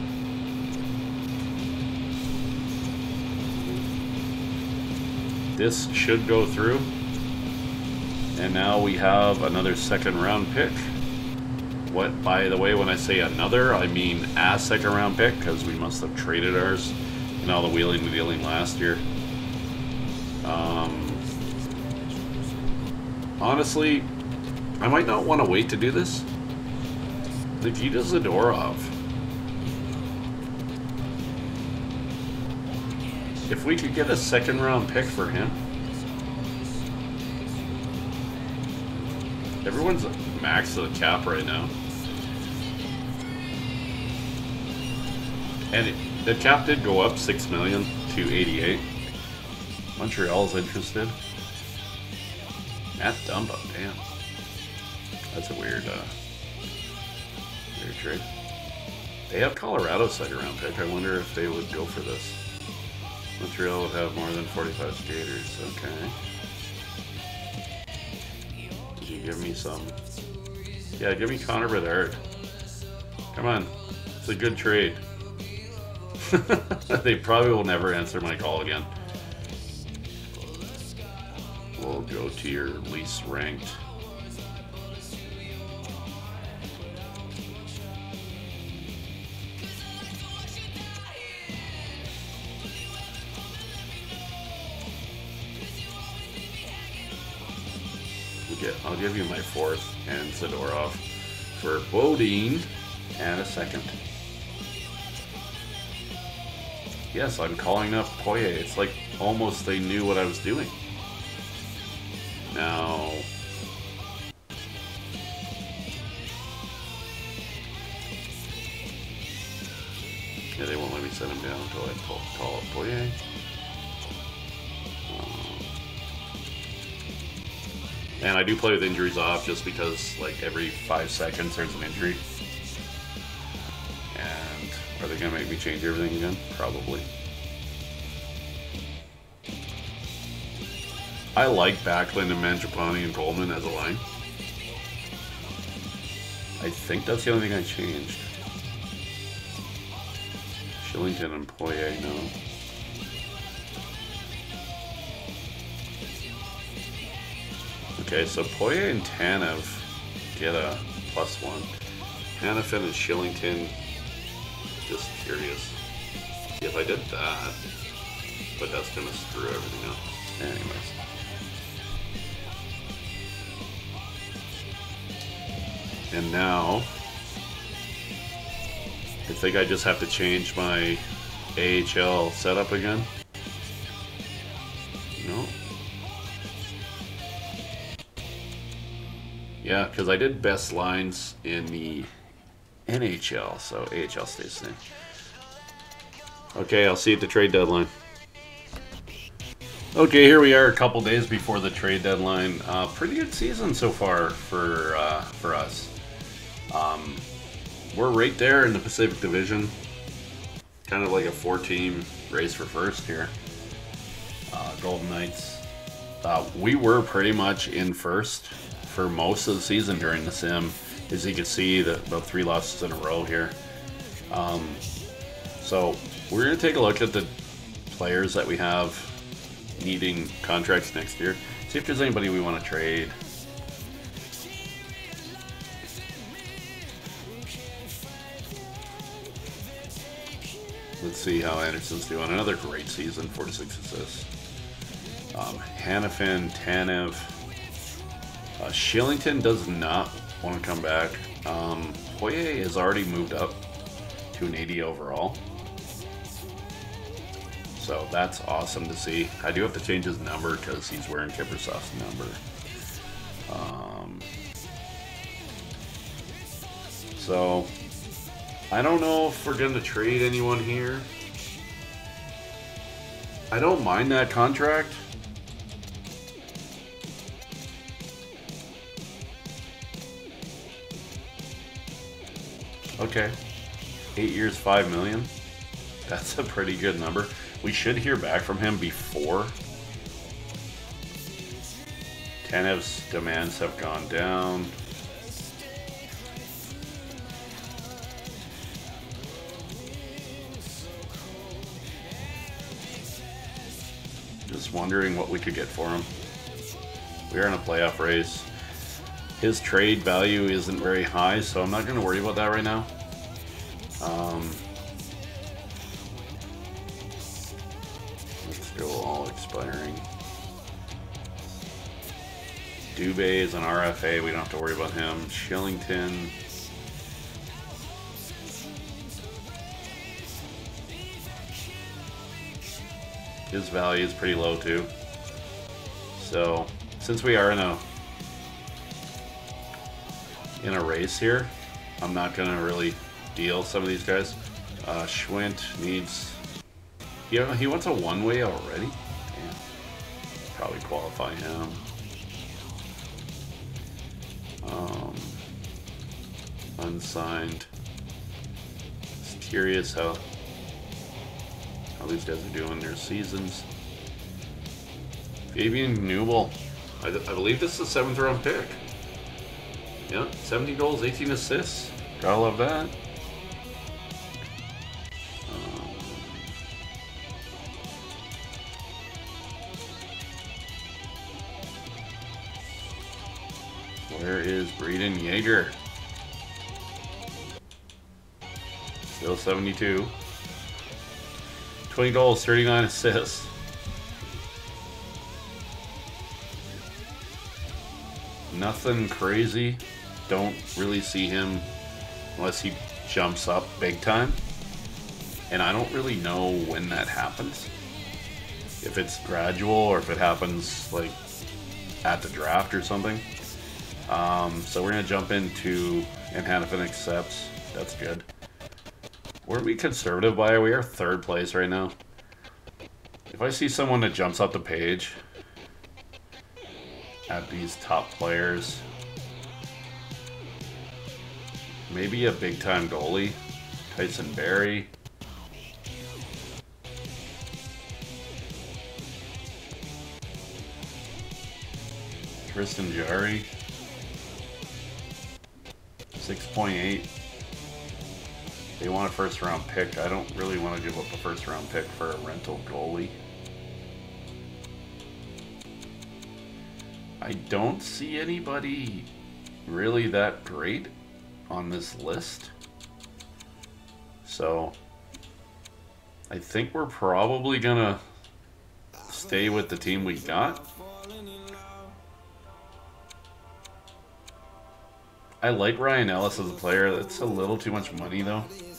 This should go through. And now we have another second round pick. What, by the way, when I say another, I mean a second round pick, because we must have traded ours in all the wheeling and dealing last year. Um, honestly, I might not want to wait to do this. Nikita Zadorov. If we could get a second round pick for him. Everyone's max to the cap right now. And it, the cap did go up six million to eighty-eight. Montreal's interested. Matt Dumba, damn. That's a weird, uh, weird trade. They have Colorado's second round pick. I wonder if they would go for this. Montreal would have more than forty-five skaters. Okay. Did you give me some? Yeah, give me Connor Bedard. Come on. It's a good trade. They probably will never answer my call again. We'll go to your least ranked. I'll give you my fourth and Zadorov for Bodine and a second. Yes, I'm calling up Poirier. It's like almost they knew what I was doing. Now, yeah, they won't let me send him down until I call, call up Poirier. Um, and I do play with injuries off just because, like, every five seconds there's an injury. And are they going to make me change everything again? Probably. I like Backlund and Mangiapane and Coleman as a line. I think that's the only thing I changed. Shillington and Poirier, no. Okay, so Poirier and Tanev get a plus one. Hanifin and Shillington, just curious. If I did that, but that's gonna screw everything up. Anyways. And now, I think I just have to change my A H L setup again. No. Yeah, because I did best lines in the N H L, so A H L stays the same. Okay, I'll see you at the trade deadline. Okay, here we are a couple days before the trade deadline. Uh, pretty good season so far for, uh, for us. Um, we're right there in the Pacific Division. Kind of like a four-team race for first here. Uh, Golden Knights. Uh, we were pretty much in first for most of the season during the sim. As you can see, the, about three losses in a row here. Um, so we're going to take a look at the players that we have needing contracts next year. See if there's anybody we want to trade. Let's see how Anderson's doing. Another great season, forty-six assists. Um, Hanifin, Tanev. Uh, Shillington does not want to come back. Um, Poirier has already moved up to an eighty overall. So that's awesome to see. I do have to change his number because he's wearing Kiprusoff's number. Um, so... I don't know if we're going to trade anyone here. I don't mind that contract. Okay. Eight years, five million. That's a pretty good number. We should hear back from him before. Tanev's demands have gone down. Just wondering what we could get for him. We're in a playoff race. His trade value isn't very high, so I'm not going to worry about that right now. Um, let's go all expiring. Dubé is an R F A. We don't have to worry about him. Shillington. His value is pretty low too. So since we are in a in a race here, I'm not gonna really deal some of these guys. Uh, Schwint needs. He he wants a one-way already. Damn. Probably qualify him. Um, unsigned. Just curious how. How these guys are doing their seasons. Fabian Newell. I, I believe this is a seventh round pick. Yeah, seventy goals, eighteen assists. Gotta love that. Um, where is Breeden Yeager? Still seventy-two. twenty goals, thirty-nine assists. Nothing crazy. Don't really see him unless he jumps up big time. And I don't really know when that happens. If it's gradual or if it happens like at the draft or something. Um, so we're going to jump into, and Hanifin accepts. That's good. Weren't we conservative by? We are third place right now. If I see someone that jumps up the page at these top players, maybe a big-time goalie, Tyson Barrie. Tristan Jarry. six point eight. They want a first round pick. I don't really want to give up a first round pick for a rental goalie. I don't see anybody really that great on this list. So I think we're probably gonna stay with the team we got. I like Ryan Ellis as a player. That's a little too much money, though.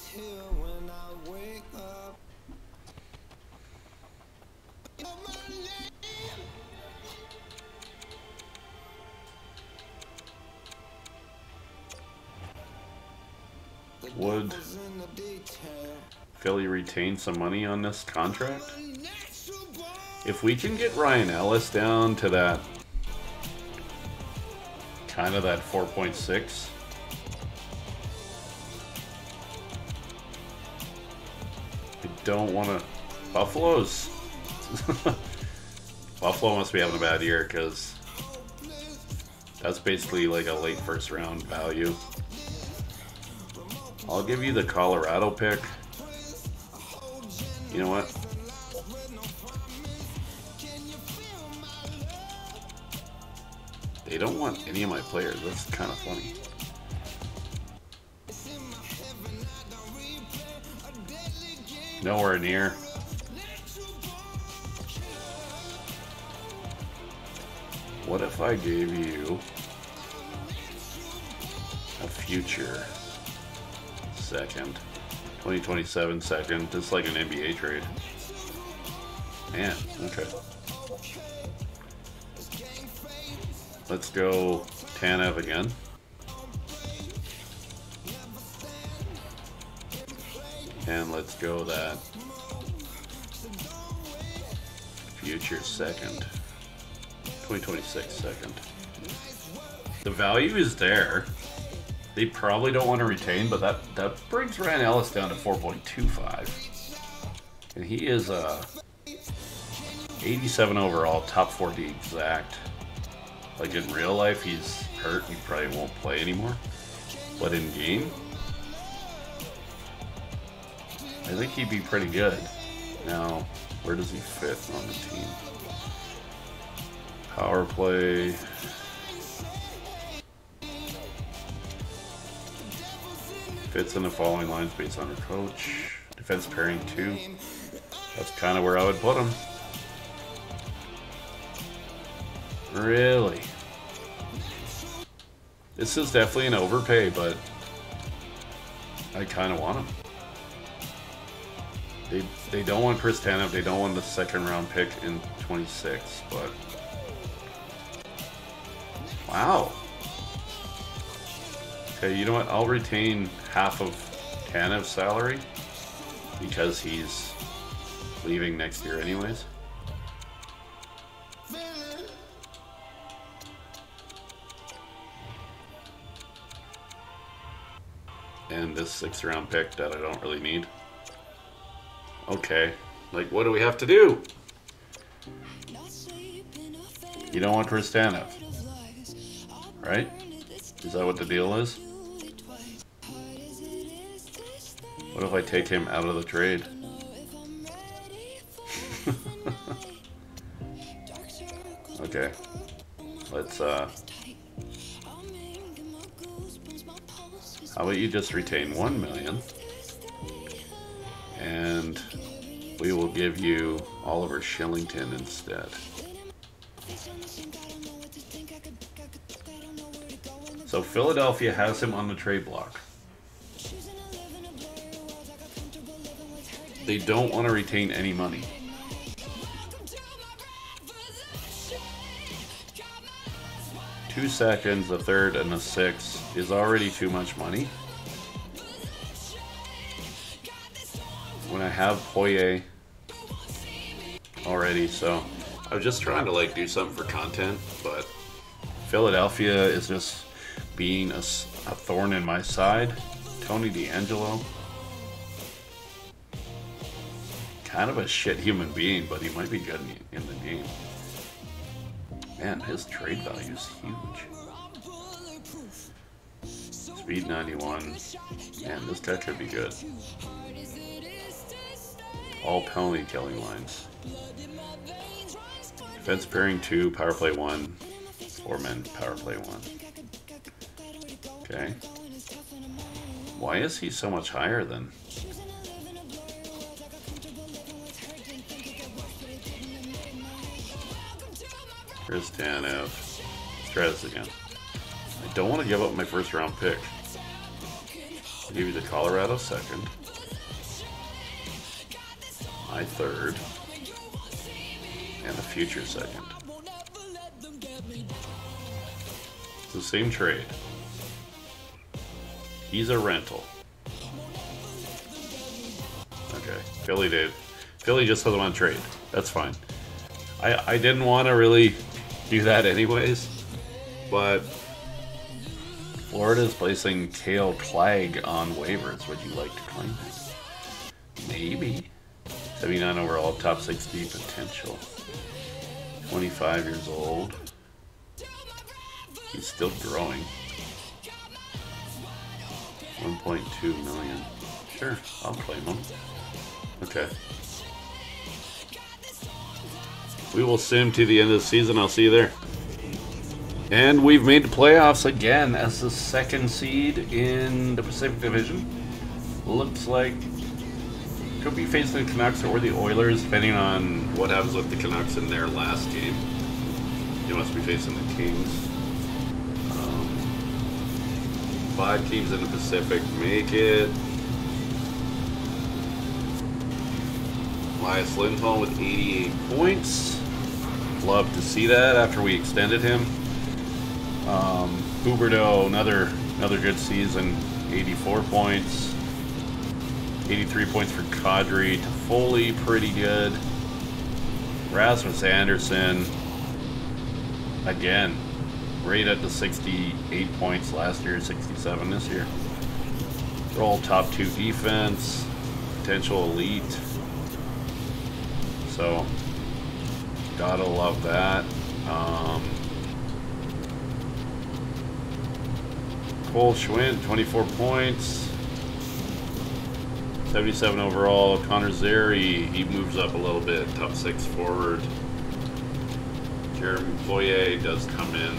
Would Philly retain some money on this contract? If we can get Ryan Ellis down to that kind of that four point six. I don't want to... Buffalo's... Buffalo must be having a bad year, because that's basically like a late first round value. I'll give you the Colorado pick. You know what? They don't want any of my players. That's kind of funny. Nowhere near. What if I gave you a future second? twenty twenty-seven second. Just like an N B A trade. Man, okay. Let's go Tanev again. And let's go that future second. twenty twenty-six second. The value is there. They probably don't want to retain, but that, that brings Ryan Ellis down to four point two five. And he is uh, eighty-seven overall, top forty exact. Like in real life, he's hurt. He probably won't play anymore. But in game, I think he'd be pretty good. Now, where does he fit on the team? Power play. Fits in the following lines based on her coach. Defense pairing two. That's kind of where I would put him. Really? This is definitely an overpay, but I kind of want him. They, they don't want Chris Tanev. They don't want the second round pick in twenty-six, but... Wow. Okay, you know what? I'll retain half of Tanev's salary because he's leaving next year anyways. And this sixth round pick that I don't really need. Okay, like what do we have to do? You don't want Chris Tanev, right? Is that what the deal is? What if I take him out of the trade? Okay, let's uh how about you just retain one million and we will give you Oliver Shillington instead. So Philadelphia has him on the trade block. They don't want to retain any money. Two seconds, a third, and a six is already too much money. have Poirier already, so I was just trying to like do something for content, but Philadelphia is just being a, a thorn in my side. Tony DeAngelo, kind of a shit human being, but he might be good in, in the game. Man, his trade value is huge. Speed ninety-one. Man, this guy could be good. All penalty killing lines. Defense pairing two, power play one, four men, power play one. Okay. Why is he so much higher than? Chris Tanev. Let's try this again. I don't want to give up my first round pick. I'll give you the Colorado second. My third. And the future second. It's the same trade. He's a rental. Okay, Philly did. Philly just doesn't want to trade. That's fine. I, I didn't want to really do that anyways, but Florida's placing Kale Clague on waivers. Would you like to claim him? Maybe. seventy-nine overall, top sixty potential. twenty-five years old. He's still growing. one point two million. Sure, I'll claim him. Okay. We will sim to the end of the season. I'll see you there. And we've made the playoffs again as the second seed in the Pacific Division. Looks like could be facing the Canucks or the Oilers, depending on what happens with the Canucks in their last game. You must be facing the Kings. Um, five teams in the Pacific make it. Elias Lindholm with eighty-eight points. Love to see that after we extended him. Um, Huberdeau, another another good season, eighty-four points. eighty-three points for Kadri. Toffoli, pretty good. Rasmus Anderson, again, right at the sixty-eight points last year, sixty-seven this year. They're all top two defense, potential elite. So, gotta love that. Um, Cole Schwint, twenty-four points. seventy-seven overall. Connor Zary, he moves up a little bit. Top six forward. Jeremy Poirier does come in.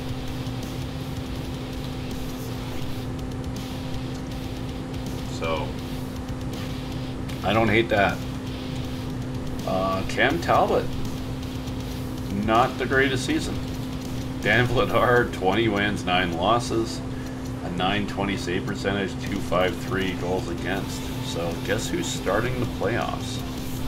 So, I don't hate that. Uh, Cam Talbot, not the greatest season. Dan Vladar, twenty wins, nine losses, a nine twenty save percentage, two fifty-three goals against. So guess who's starting the playoffs?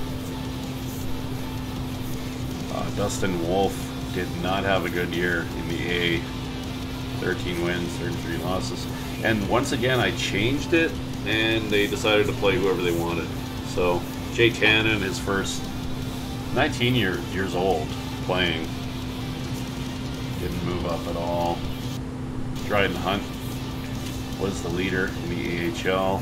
Uh, Dustin Wolf did not have a good year in the A. thirteen wins, thirty-three losses. And once again, I changed it, and they decided to play whoever they wanted. So Jake Cannon, his first nineteen year, years old, playing. Didn't move up at all. Dryden Hunt was the leader in the A H L.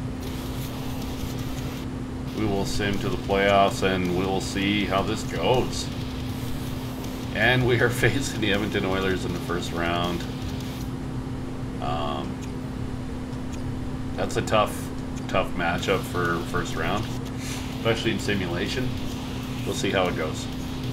We will sim to the playoffs, and we'll see how this goes. And we are facing the Edmonton Oilers in the first round. Um, that's a tough, tough matchup for first round, especially in simulation. We'll see how it goes.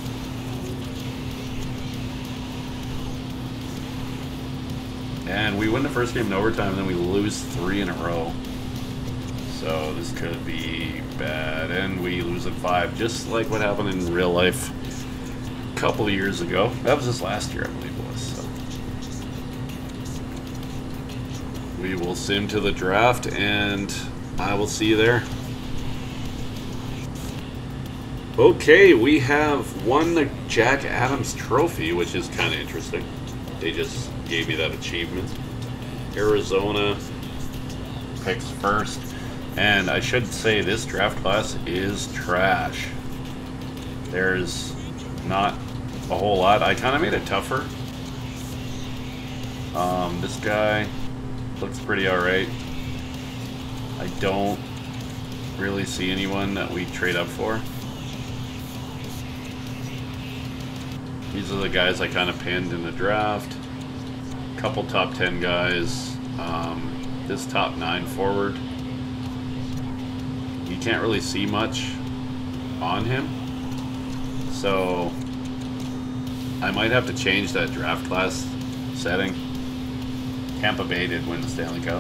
And we win the first game in overtime, and then we lose three in a row. So this could be bad. And we lose in five, just like what happened in real life a couple of years ago. That was just last year, I believe it was. So. We will sim to the draft, and I will see you there. Okay, we have won the Jack Adams Trophy, which is kind of interesting. They just gave me that achievement. Arizona picks first. And I should say this draft class is trash. There's not a whole lot. I kind of made it tougher. Um, this guy looks pretty alright. I don't really see anyone that we trade up for. These are the guys I kind of pinned in the draft. Couple top ten guys. Um, this top nine forward, you can't really see much on him. So I might have to change that draft class setting. Tampa Bay did win the Stanley Cup.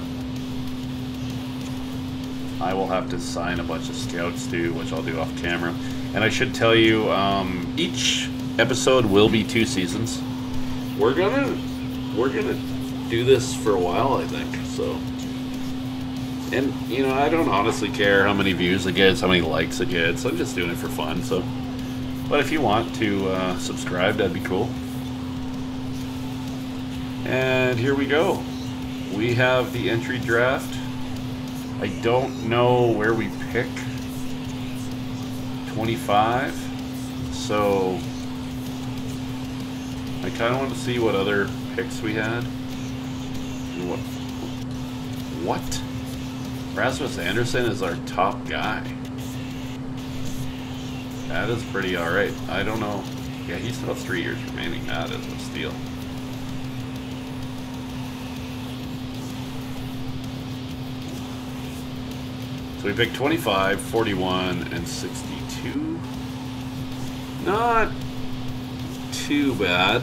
I will have to sign a bunch of scouts too, which I'll do off camera. And I should tell you, um, each episode will be two seasons. We're gonna we're gonna do this for a while, I think. So, and you know, I don't honestly care how many views it gets, how many likes it gets. I'm just doing it for fun. So, but if you want to uh, subscribe, that'd be cool. And here we go. We have the entry draft. I don't know where we pick twenty-five, so I kind of want to see what other picks we had. What? What? Rasmus Anderson is our top guy. That is pretty alright. I don't know. Yeah, he's still three years remaining. That is a steal. So we picked twenty-five, forty-one, and sixty-two. Not too bad.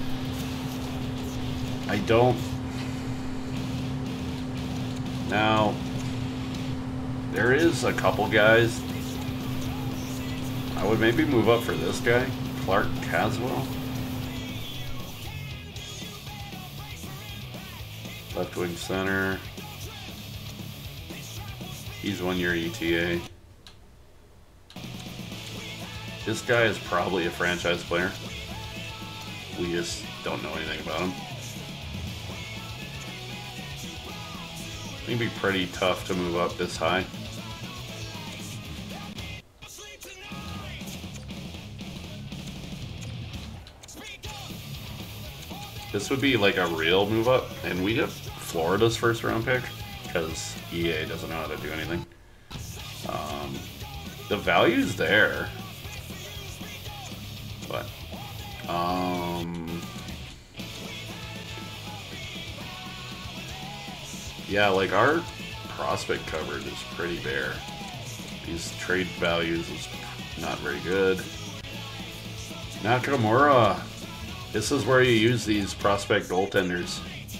I don't... Now, there is a couple guys. I would maybe move up for this guy, Clark Caswell. Left wing center. He's one year E T A. This guy is probably a franchise player. We just don't know anything about him. It'd be pretty tough to move up this high. This would be like a real move up, and we have Florida's first round pick because E A doesn't know how to do anything. Um, the value's there, but um, yeah, like our prospect coverage is pretty bare. These trade values is not very good. Nakamura. This is where you use these prospect goaltenders.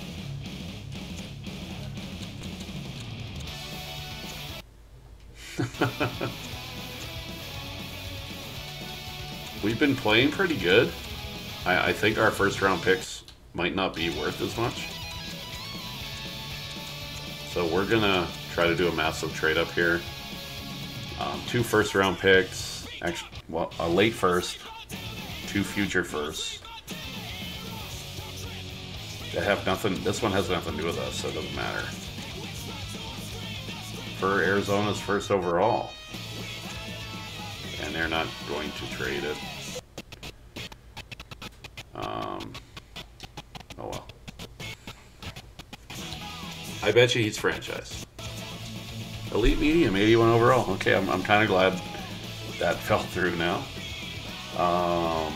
We've been playing pretty good. I, I think our first round picks might not be worth as much. So we're gonna try to do a massive trade up here. Um, two first round picks, actually, well, a late first, two future firsts. They have nothing, this one has nothing to do with us, so it doesn't matter. For Arizona's first overall. And they're not going to trade it. Um, oh well. I bet you he's franchise. Elite medium, eighty-one overall. Okay, I'm, I'm kind of glad that fell through now. Um...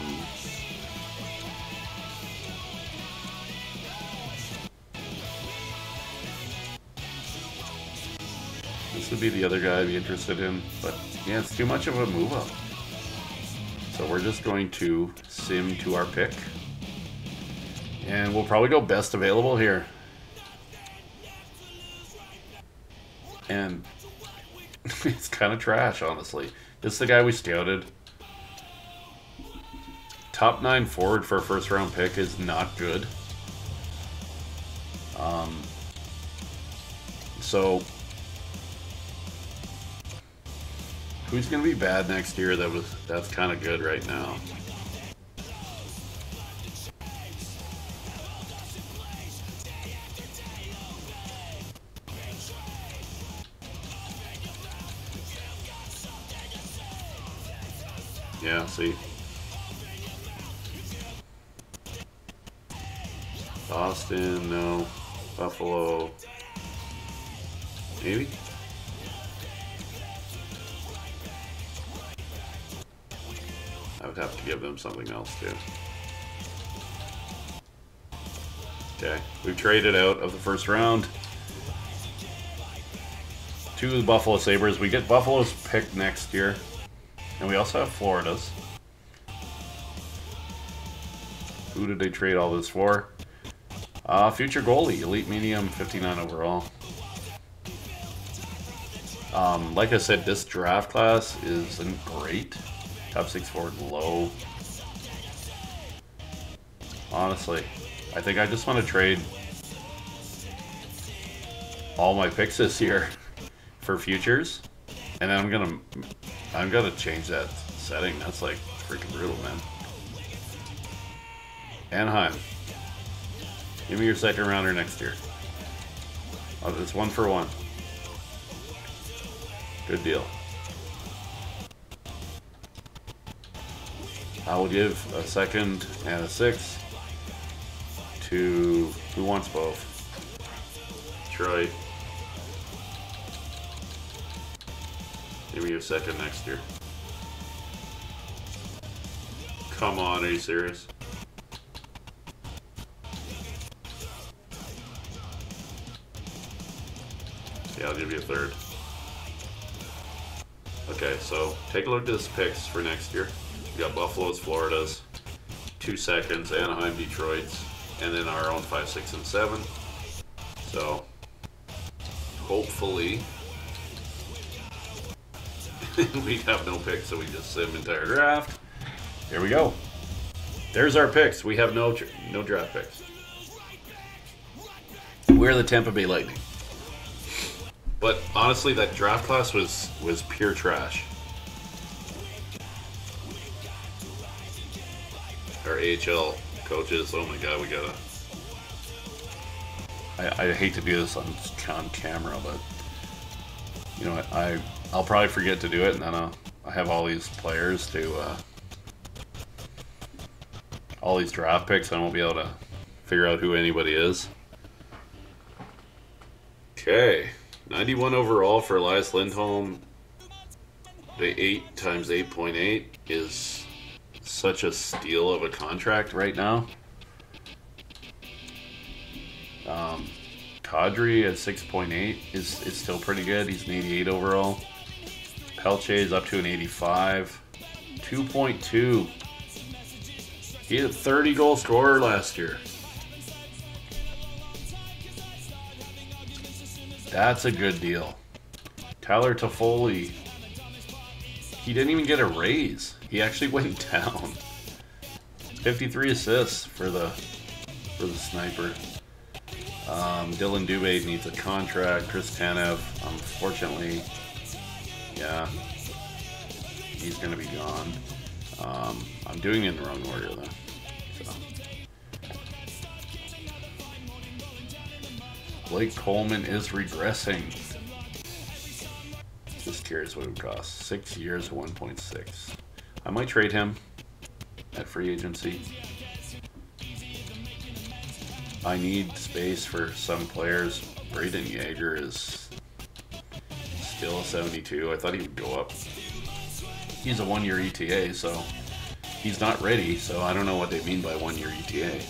This would be the other guy I'd be interested in, but yeah, it's too much of a move up. So we're just going to sim to our pick. And we'll probably go best available here. And it's kind of trash, honestly. This is the guy we scouted. Top nine forward for a first round pick is not good. Um, so... Who's going to be bad next year that was that's kind of good right now? Yeah, see. Boston, no. Buffalo, maybe? I would have to give them something else too. Okay, we've traded out of the first round. Two of the Buffalo Sabres. We get Buffalo's pick next year. And we also have Florida's. Who did they trade all this for? Uh, future goalie, elite medium, fifty-nine overall. Um, like I said, this draft class isn't great. Top six forward low. Honestly, I think I just want to trade all my picks this year for futures, and then I'm gonna I'm gonna change that setting. That's like freaking brutal, man. Anaheim, give me your second rounder next year. Oh, it's one for one. Good deal. I will give a second and a sixth to who wants both? Troy. Give me your second next year. Come on, are you serious? Yeah, I'll give you a third. Okay, so take a look at this picks for next year. We got Buffalo's, Florida's, two seconds, Anaheim, Detroit's, and then our own five, six, and seven. So hopefully we have no picks, so we just sim entire draft. Here we go. There's our picks. We have no no draft picks. We're the Tampa Bay Lightning. But honestly, that draft class was was pure trash. Our A H L coaches, oh my god, we gotta... I, I hate to do this on, on camera, but you know, I, I'll probably forget to do it, and then I'll, I have all these players to, uh, all these draft picks, and I won't be able to figure out who anybody is. Okay, ninety-one overall for Elias Lindholm. The eight times eight point eight is such a steal of a contract right now. Um, Kadri at six point eight is, is still pretty good. He's an eighty-eight overall. Pelche is up to an eighty-five. two point two. He had a thirty goal scorer last year. That's a good deal. Tyler Toffoli. He didn't even get a raise. He actually went down. fifty-three assists for the for the sniper. Um, Dylan Dubé needs a contract. Chris Tanev, unfortunately, yeah, he's gonna be gone. Um, I'm doing it in the wrong order though. So. Blake Coleman is regressing. Just curious what it would cost. Six years, one point six. I might trade him at free agency. I need space for some players. Braden Yeager is still a seventy-two. I thought he would go up. He's a one-year E T A, so he's not ready, so I don't know what they mean by one-year E T A.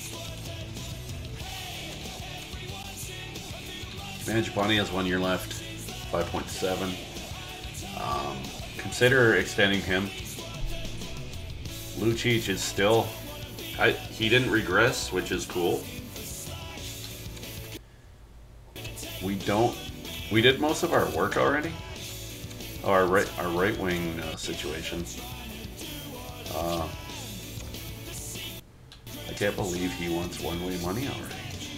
Mangiapane has one year left, five point seven. Um, consider extending him. Lucic is still... I, he didn't regress, which is cool. We don't... We did most of our work already. Oh, our right, our right wing uh, situation. Uh, I can't believe he wants one-way money already.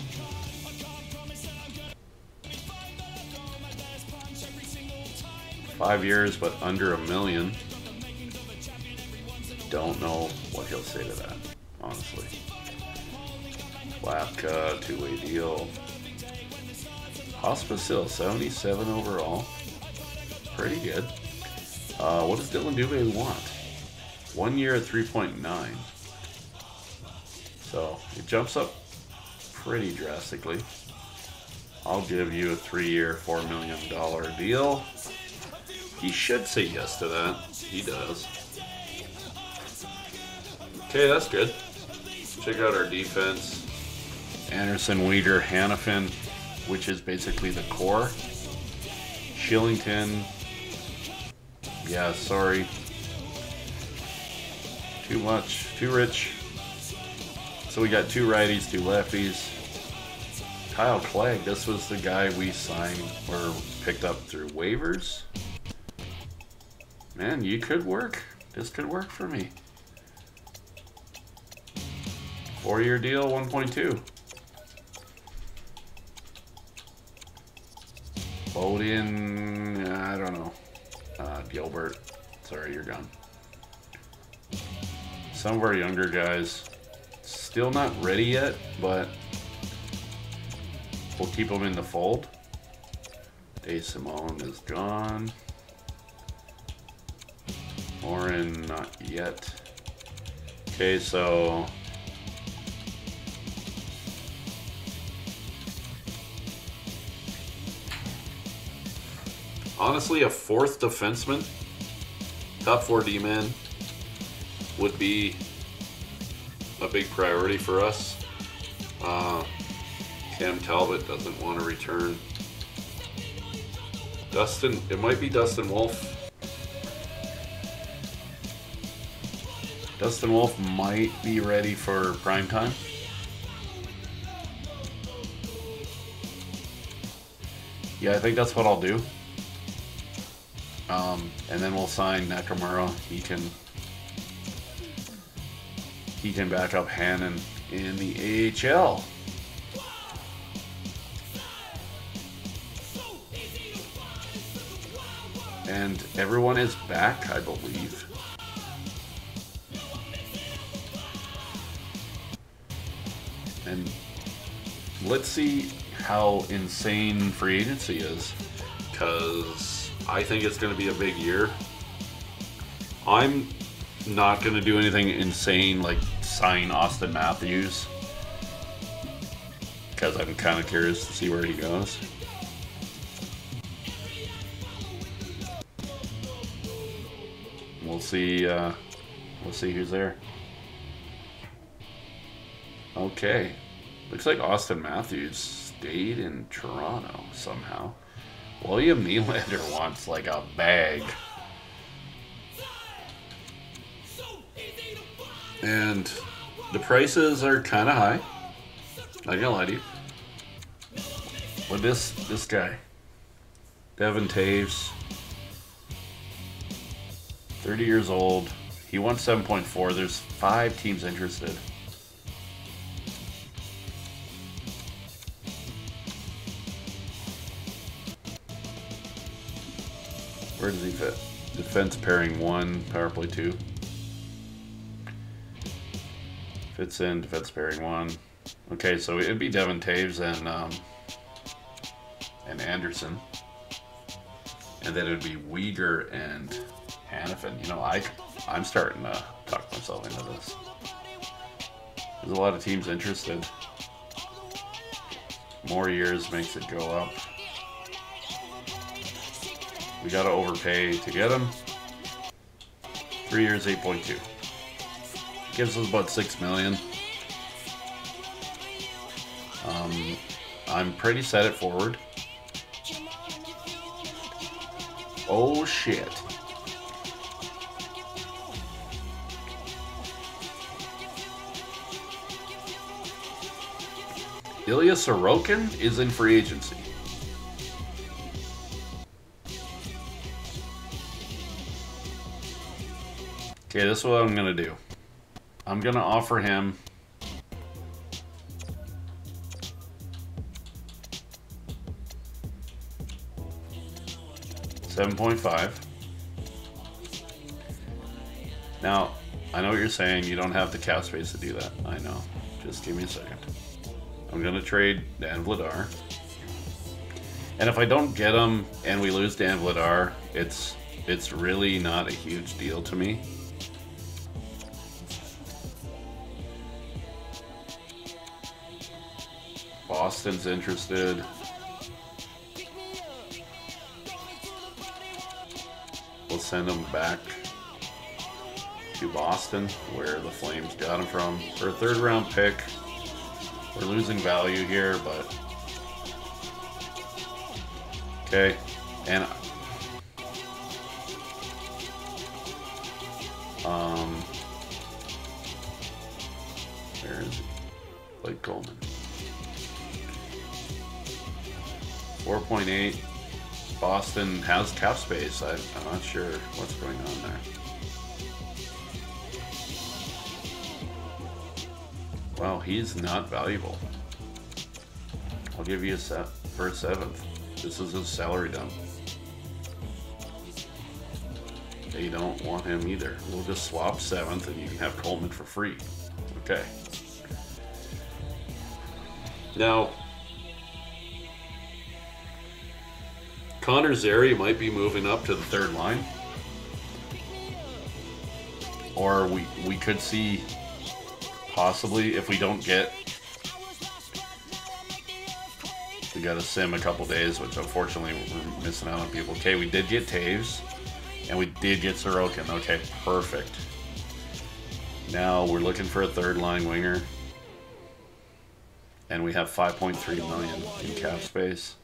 Five years, but under a million. Don't know what he'll say to that, honestly. Lapka, two-way deal. Hospital, seventy-seven overall. Pretty good. Uh, what does Dylan Dubé want? One year at three point nine. So it jumps up pretty drastically. I'll give you a three-year, four million dollar deal. He should say yes to that. He does. Okay, that's good. Check out our defense. Anderson, Weeder, Hanifin, which is basically the core. Shillington. Yeah, sorry. Too much. Too rich. So we got two righties, two lefties. Kyle Clegg, this was the guy we signed or picked up through waivers. Man, you could work. This could work for me. Four-year deal, one point two. Bowden, I don't know. Uh, Gilbert, sorry, you're gone. Some of our younger guys, still not ready yet, but we'll keep them in the fold. Dave Simone is gone. Morin, not yet. Okay, so honestly, a fourth defenseman, top four D-man, would be a big priority for us. Uh, Cam Talbot doesn't want to return. Dustin, it might be Dustin Wolf. Dustin Wolf might be ready for prime time. Yeah, I think that's what I'll do. Um, and then we'll sign Nakamura. He can he can back up Hannon in the A H L. And everyone is back, I believe. And let's see how insane free agency is, because I think it's going to be a big year. I'm not going to do anything insane like sign Austin Matthews, because I'm kind of curious to see where he goes. We'll see. Uh, we'll see who's there. Okay, looks like Austin Matthews stayed in Toronto somehow. William Nylander wants like a bag. And the prices are kind of high. Not gonna lie to you. But this this guy, Devin Taves, thirty years old. He wants seven point four. There's five teams interested. Where does he fit? Defense pairing one, power play two. Fits in, defense pairing one. Okay, so it'd be Devin Taves and um, and Anderson. And then it'd be Weegar and Hanifin. You know, I, I'm starting to talk myself into this. There's a lot of teams interested. More years makes it go up. We gotta overpay to get him. Three years, eight point two. Gives us about six million. Um, I'm pretty set it forward. Oh shit. Ilya Sorokin is in free agency. Okay, this is what I'm gonna do. I'm gonna offer him seven point five. Now, I know what you're saying. You don't have the cap space to do that. I know. Just give me a second. I'm gonna trade Dan Vladar. And if I don't get him and we lose Dan Vladar, it's it's really not a huge deal to me. Boston's interested. We'll send him back to Boston, where the Flames got him from, for a third round pick. We're losing value here, but okay. And um, where is he? Blake Coleman. four point eight. Boston has cap space. I, I'm not sure what's going on there. Wow, he's not valuable. I'll give you a set for a seventh. This is his salary dump. They don't want him either. We'll just swap seventh and you can have Coleman for free. Okay. Now, Connor Zary might be moving up to the third line. Or we, we could see, possibly, if we don't get, we got to sim a couple days, which unfortunately we're missing out on people. Okay, we did get Taves, and we did get Sorokin. Okay, perfect. Now we're looking for a third line winger. And we have five point three million in cap space.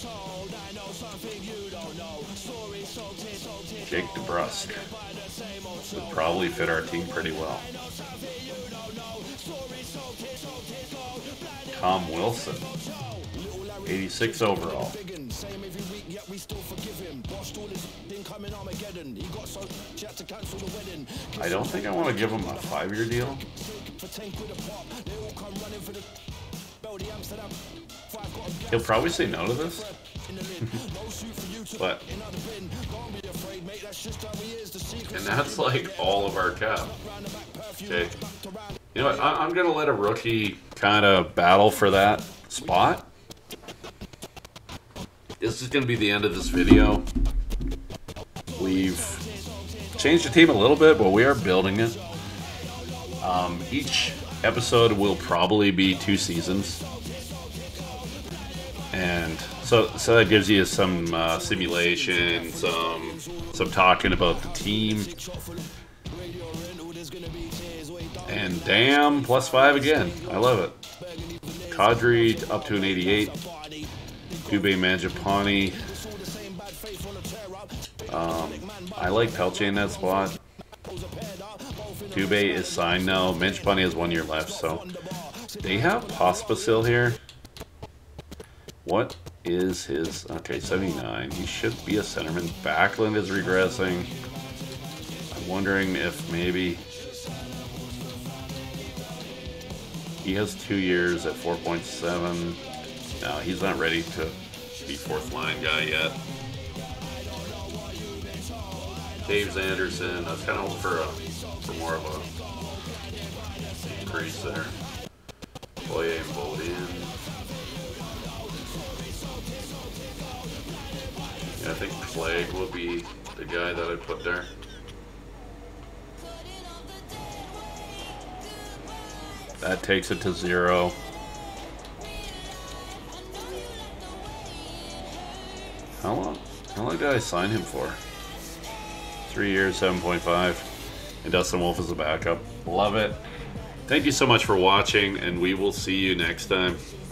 Jake DeBrusk would probably fit our team pretty well. Tom Wilson, eighty-six overall. I don't think I want to give him a five-year deal. He'll probably say no to this. But and that's like all of our cap. Okay. You know what? I, I'm gonna let a rookie kind of battle for that spot. This is gonna be the end of this video. We've changed the team a little bit, but we are building it. Um, each episode will probably be two seasons. And so, so that gives you some uh, simulation, some some talking about the team, and damn, plus five again. I love it. Kadri up to an eighty-eight. Dubé Mangiapane. Um, I like Pelche in that spot. Dubé is signed now. Mangiapane has one year left, so they have Pospisil here. What is his... Okay, seventy-nine. He should be a centerman. Backlund is regressing. I'm wondering if maybe... He has two years at four point seven. No, he's not ready to be fourth line guy yet. James Anderson. I was kind of hoping for, a, for more of a increase there. Boye and Bodin. Yeah, I think Clegg will be the guy that I put there. That takes it to zero. How long? How long did I sign him for? Three years, seven point five. And Dustin Wolf is a backup. Love it. Thank you so much for watching, and we will see you next time.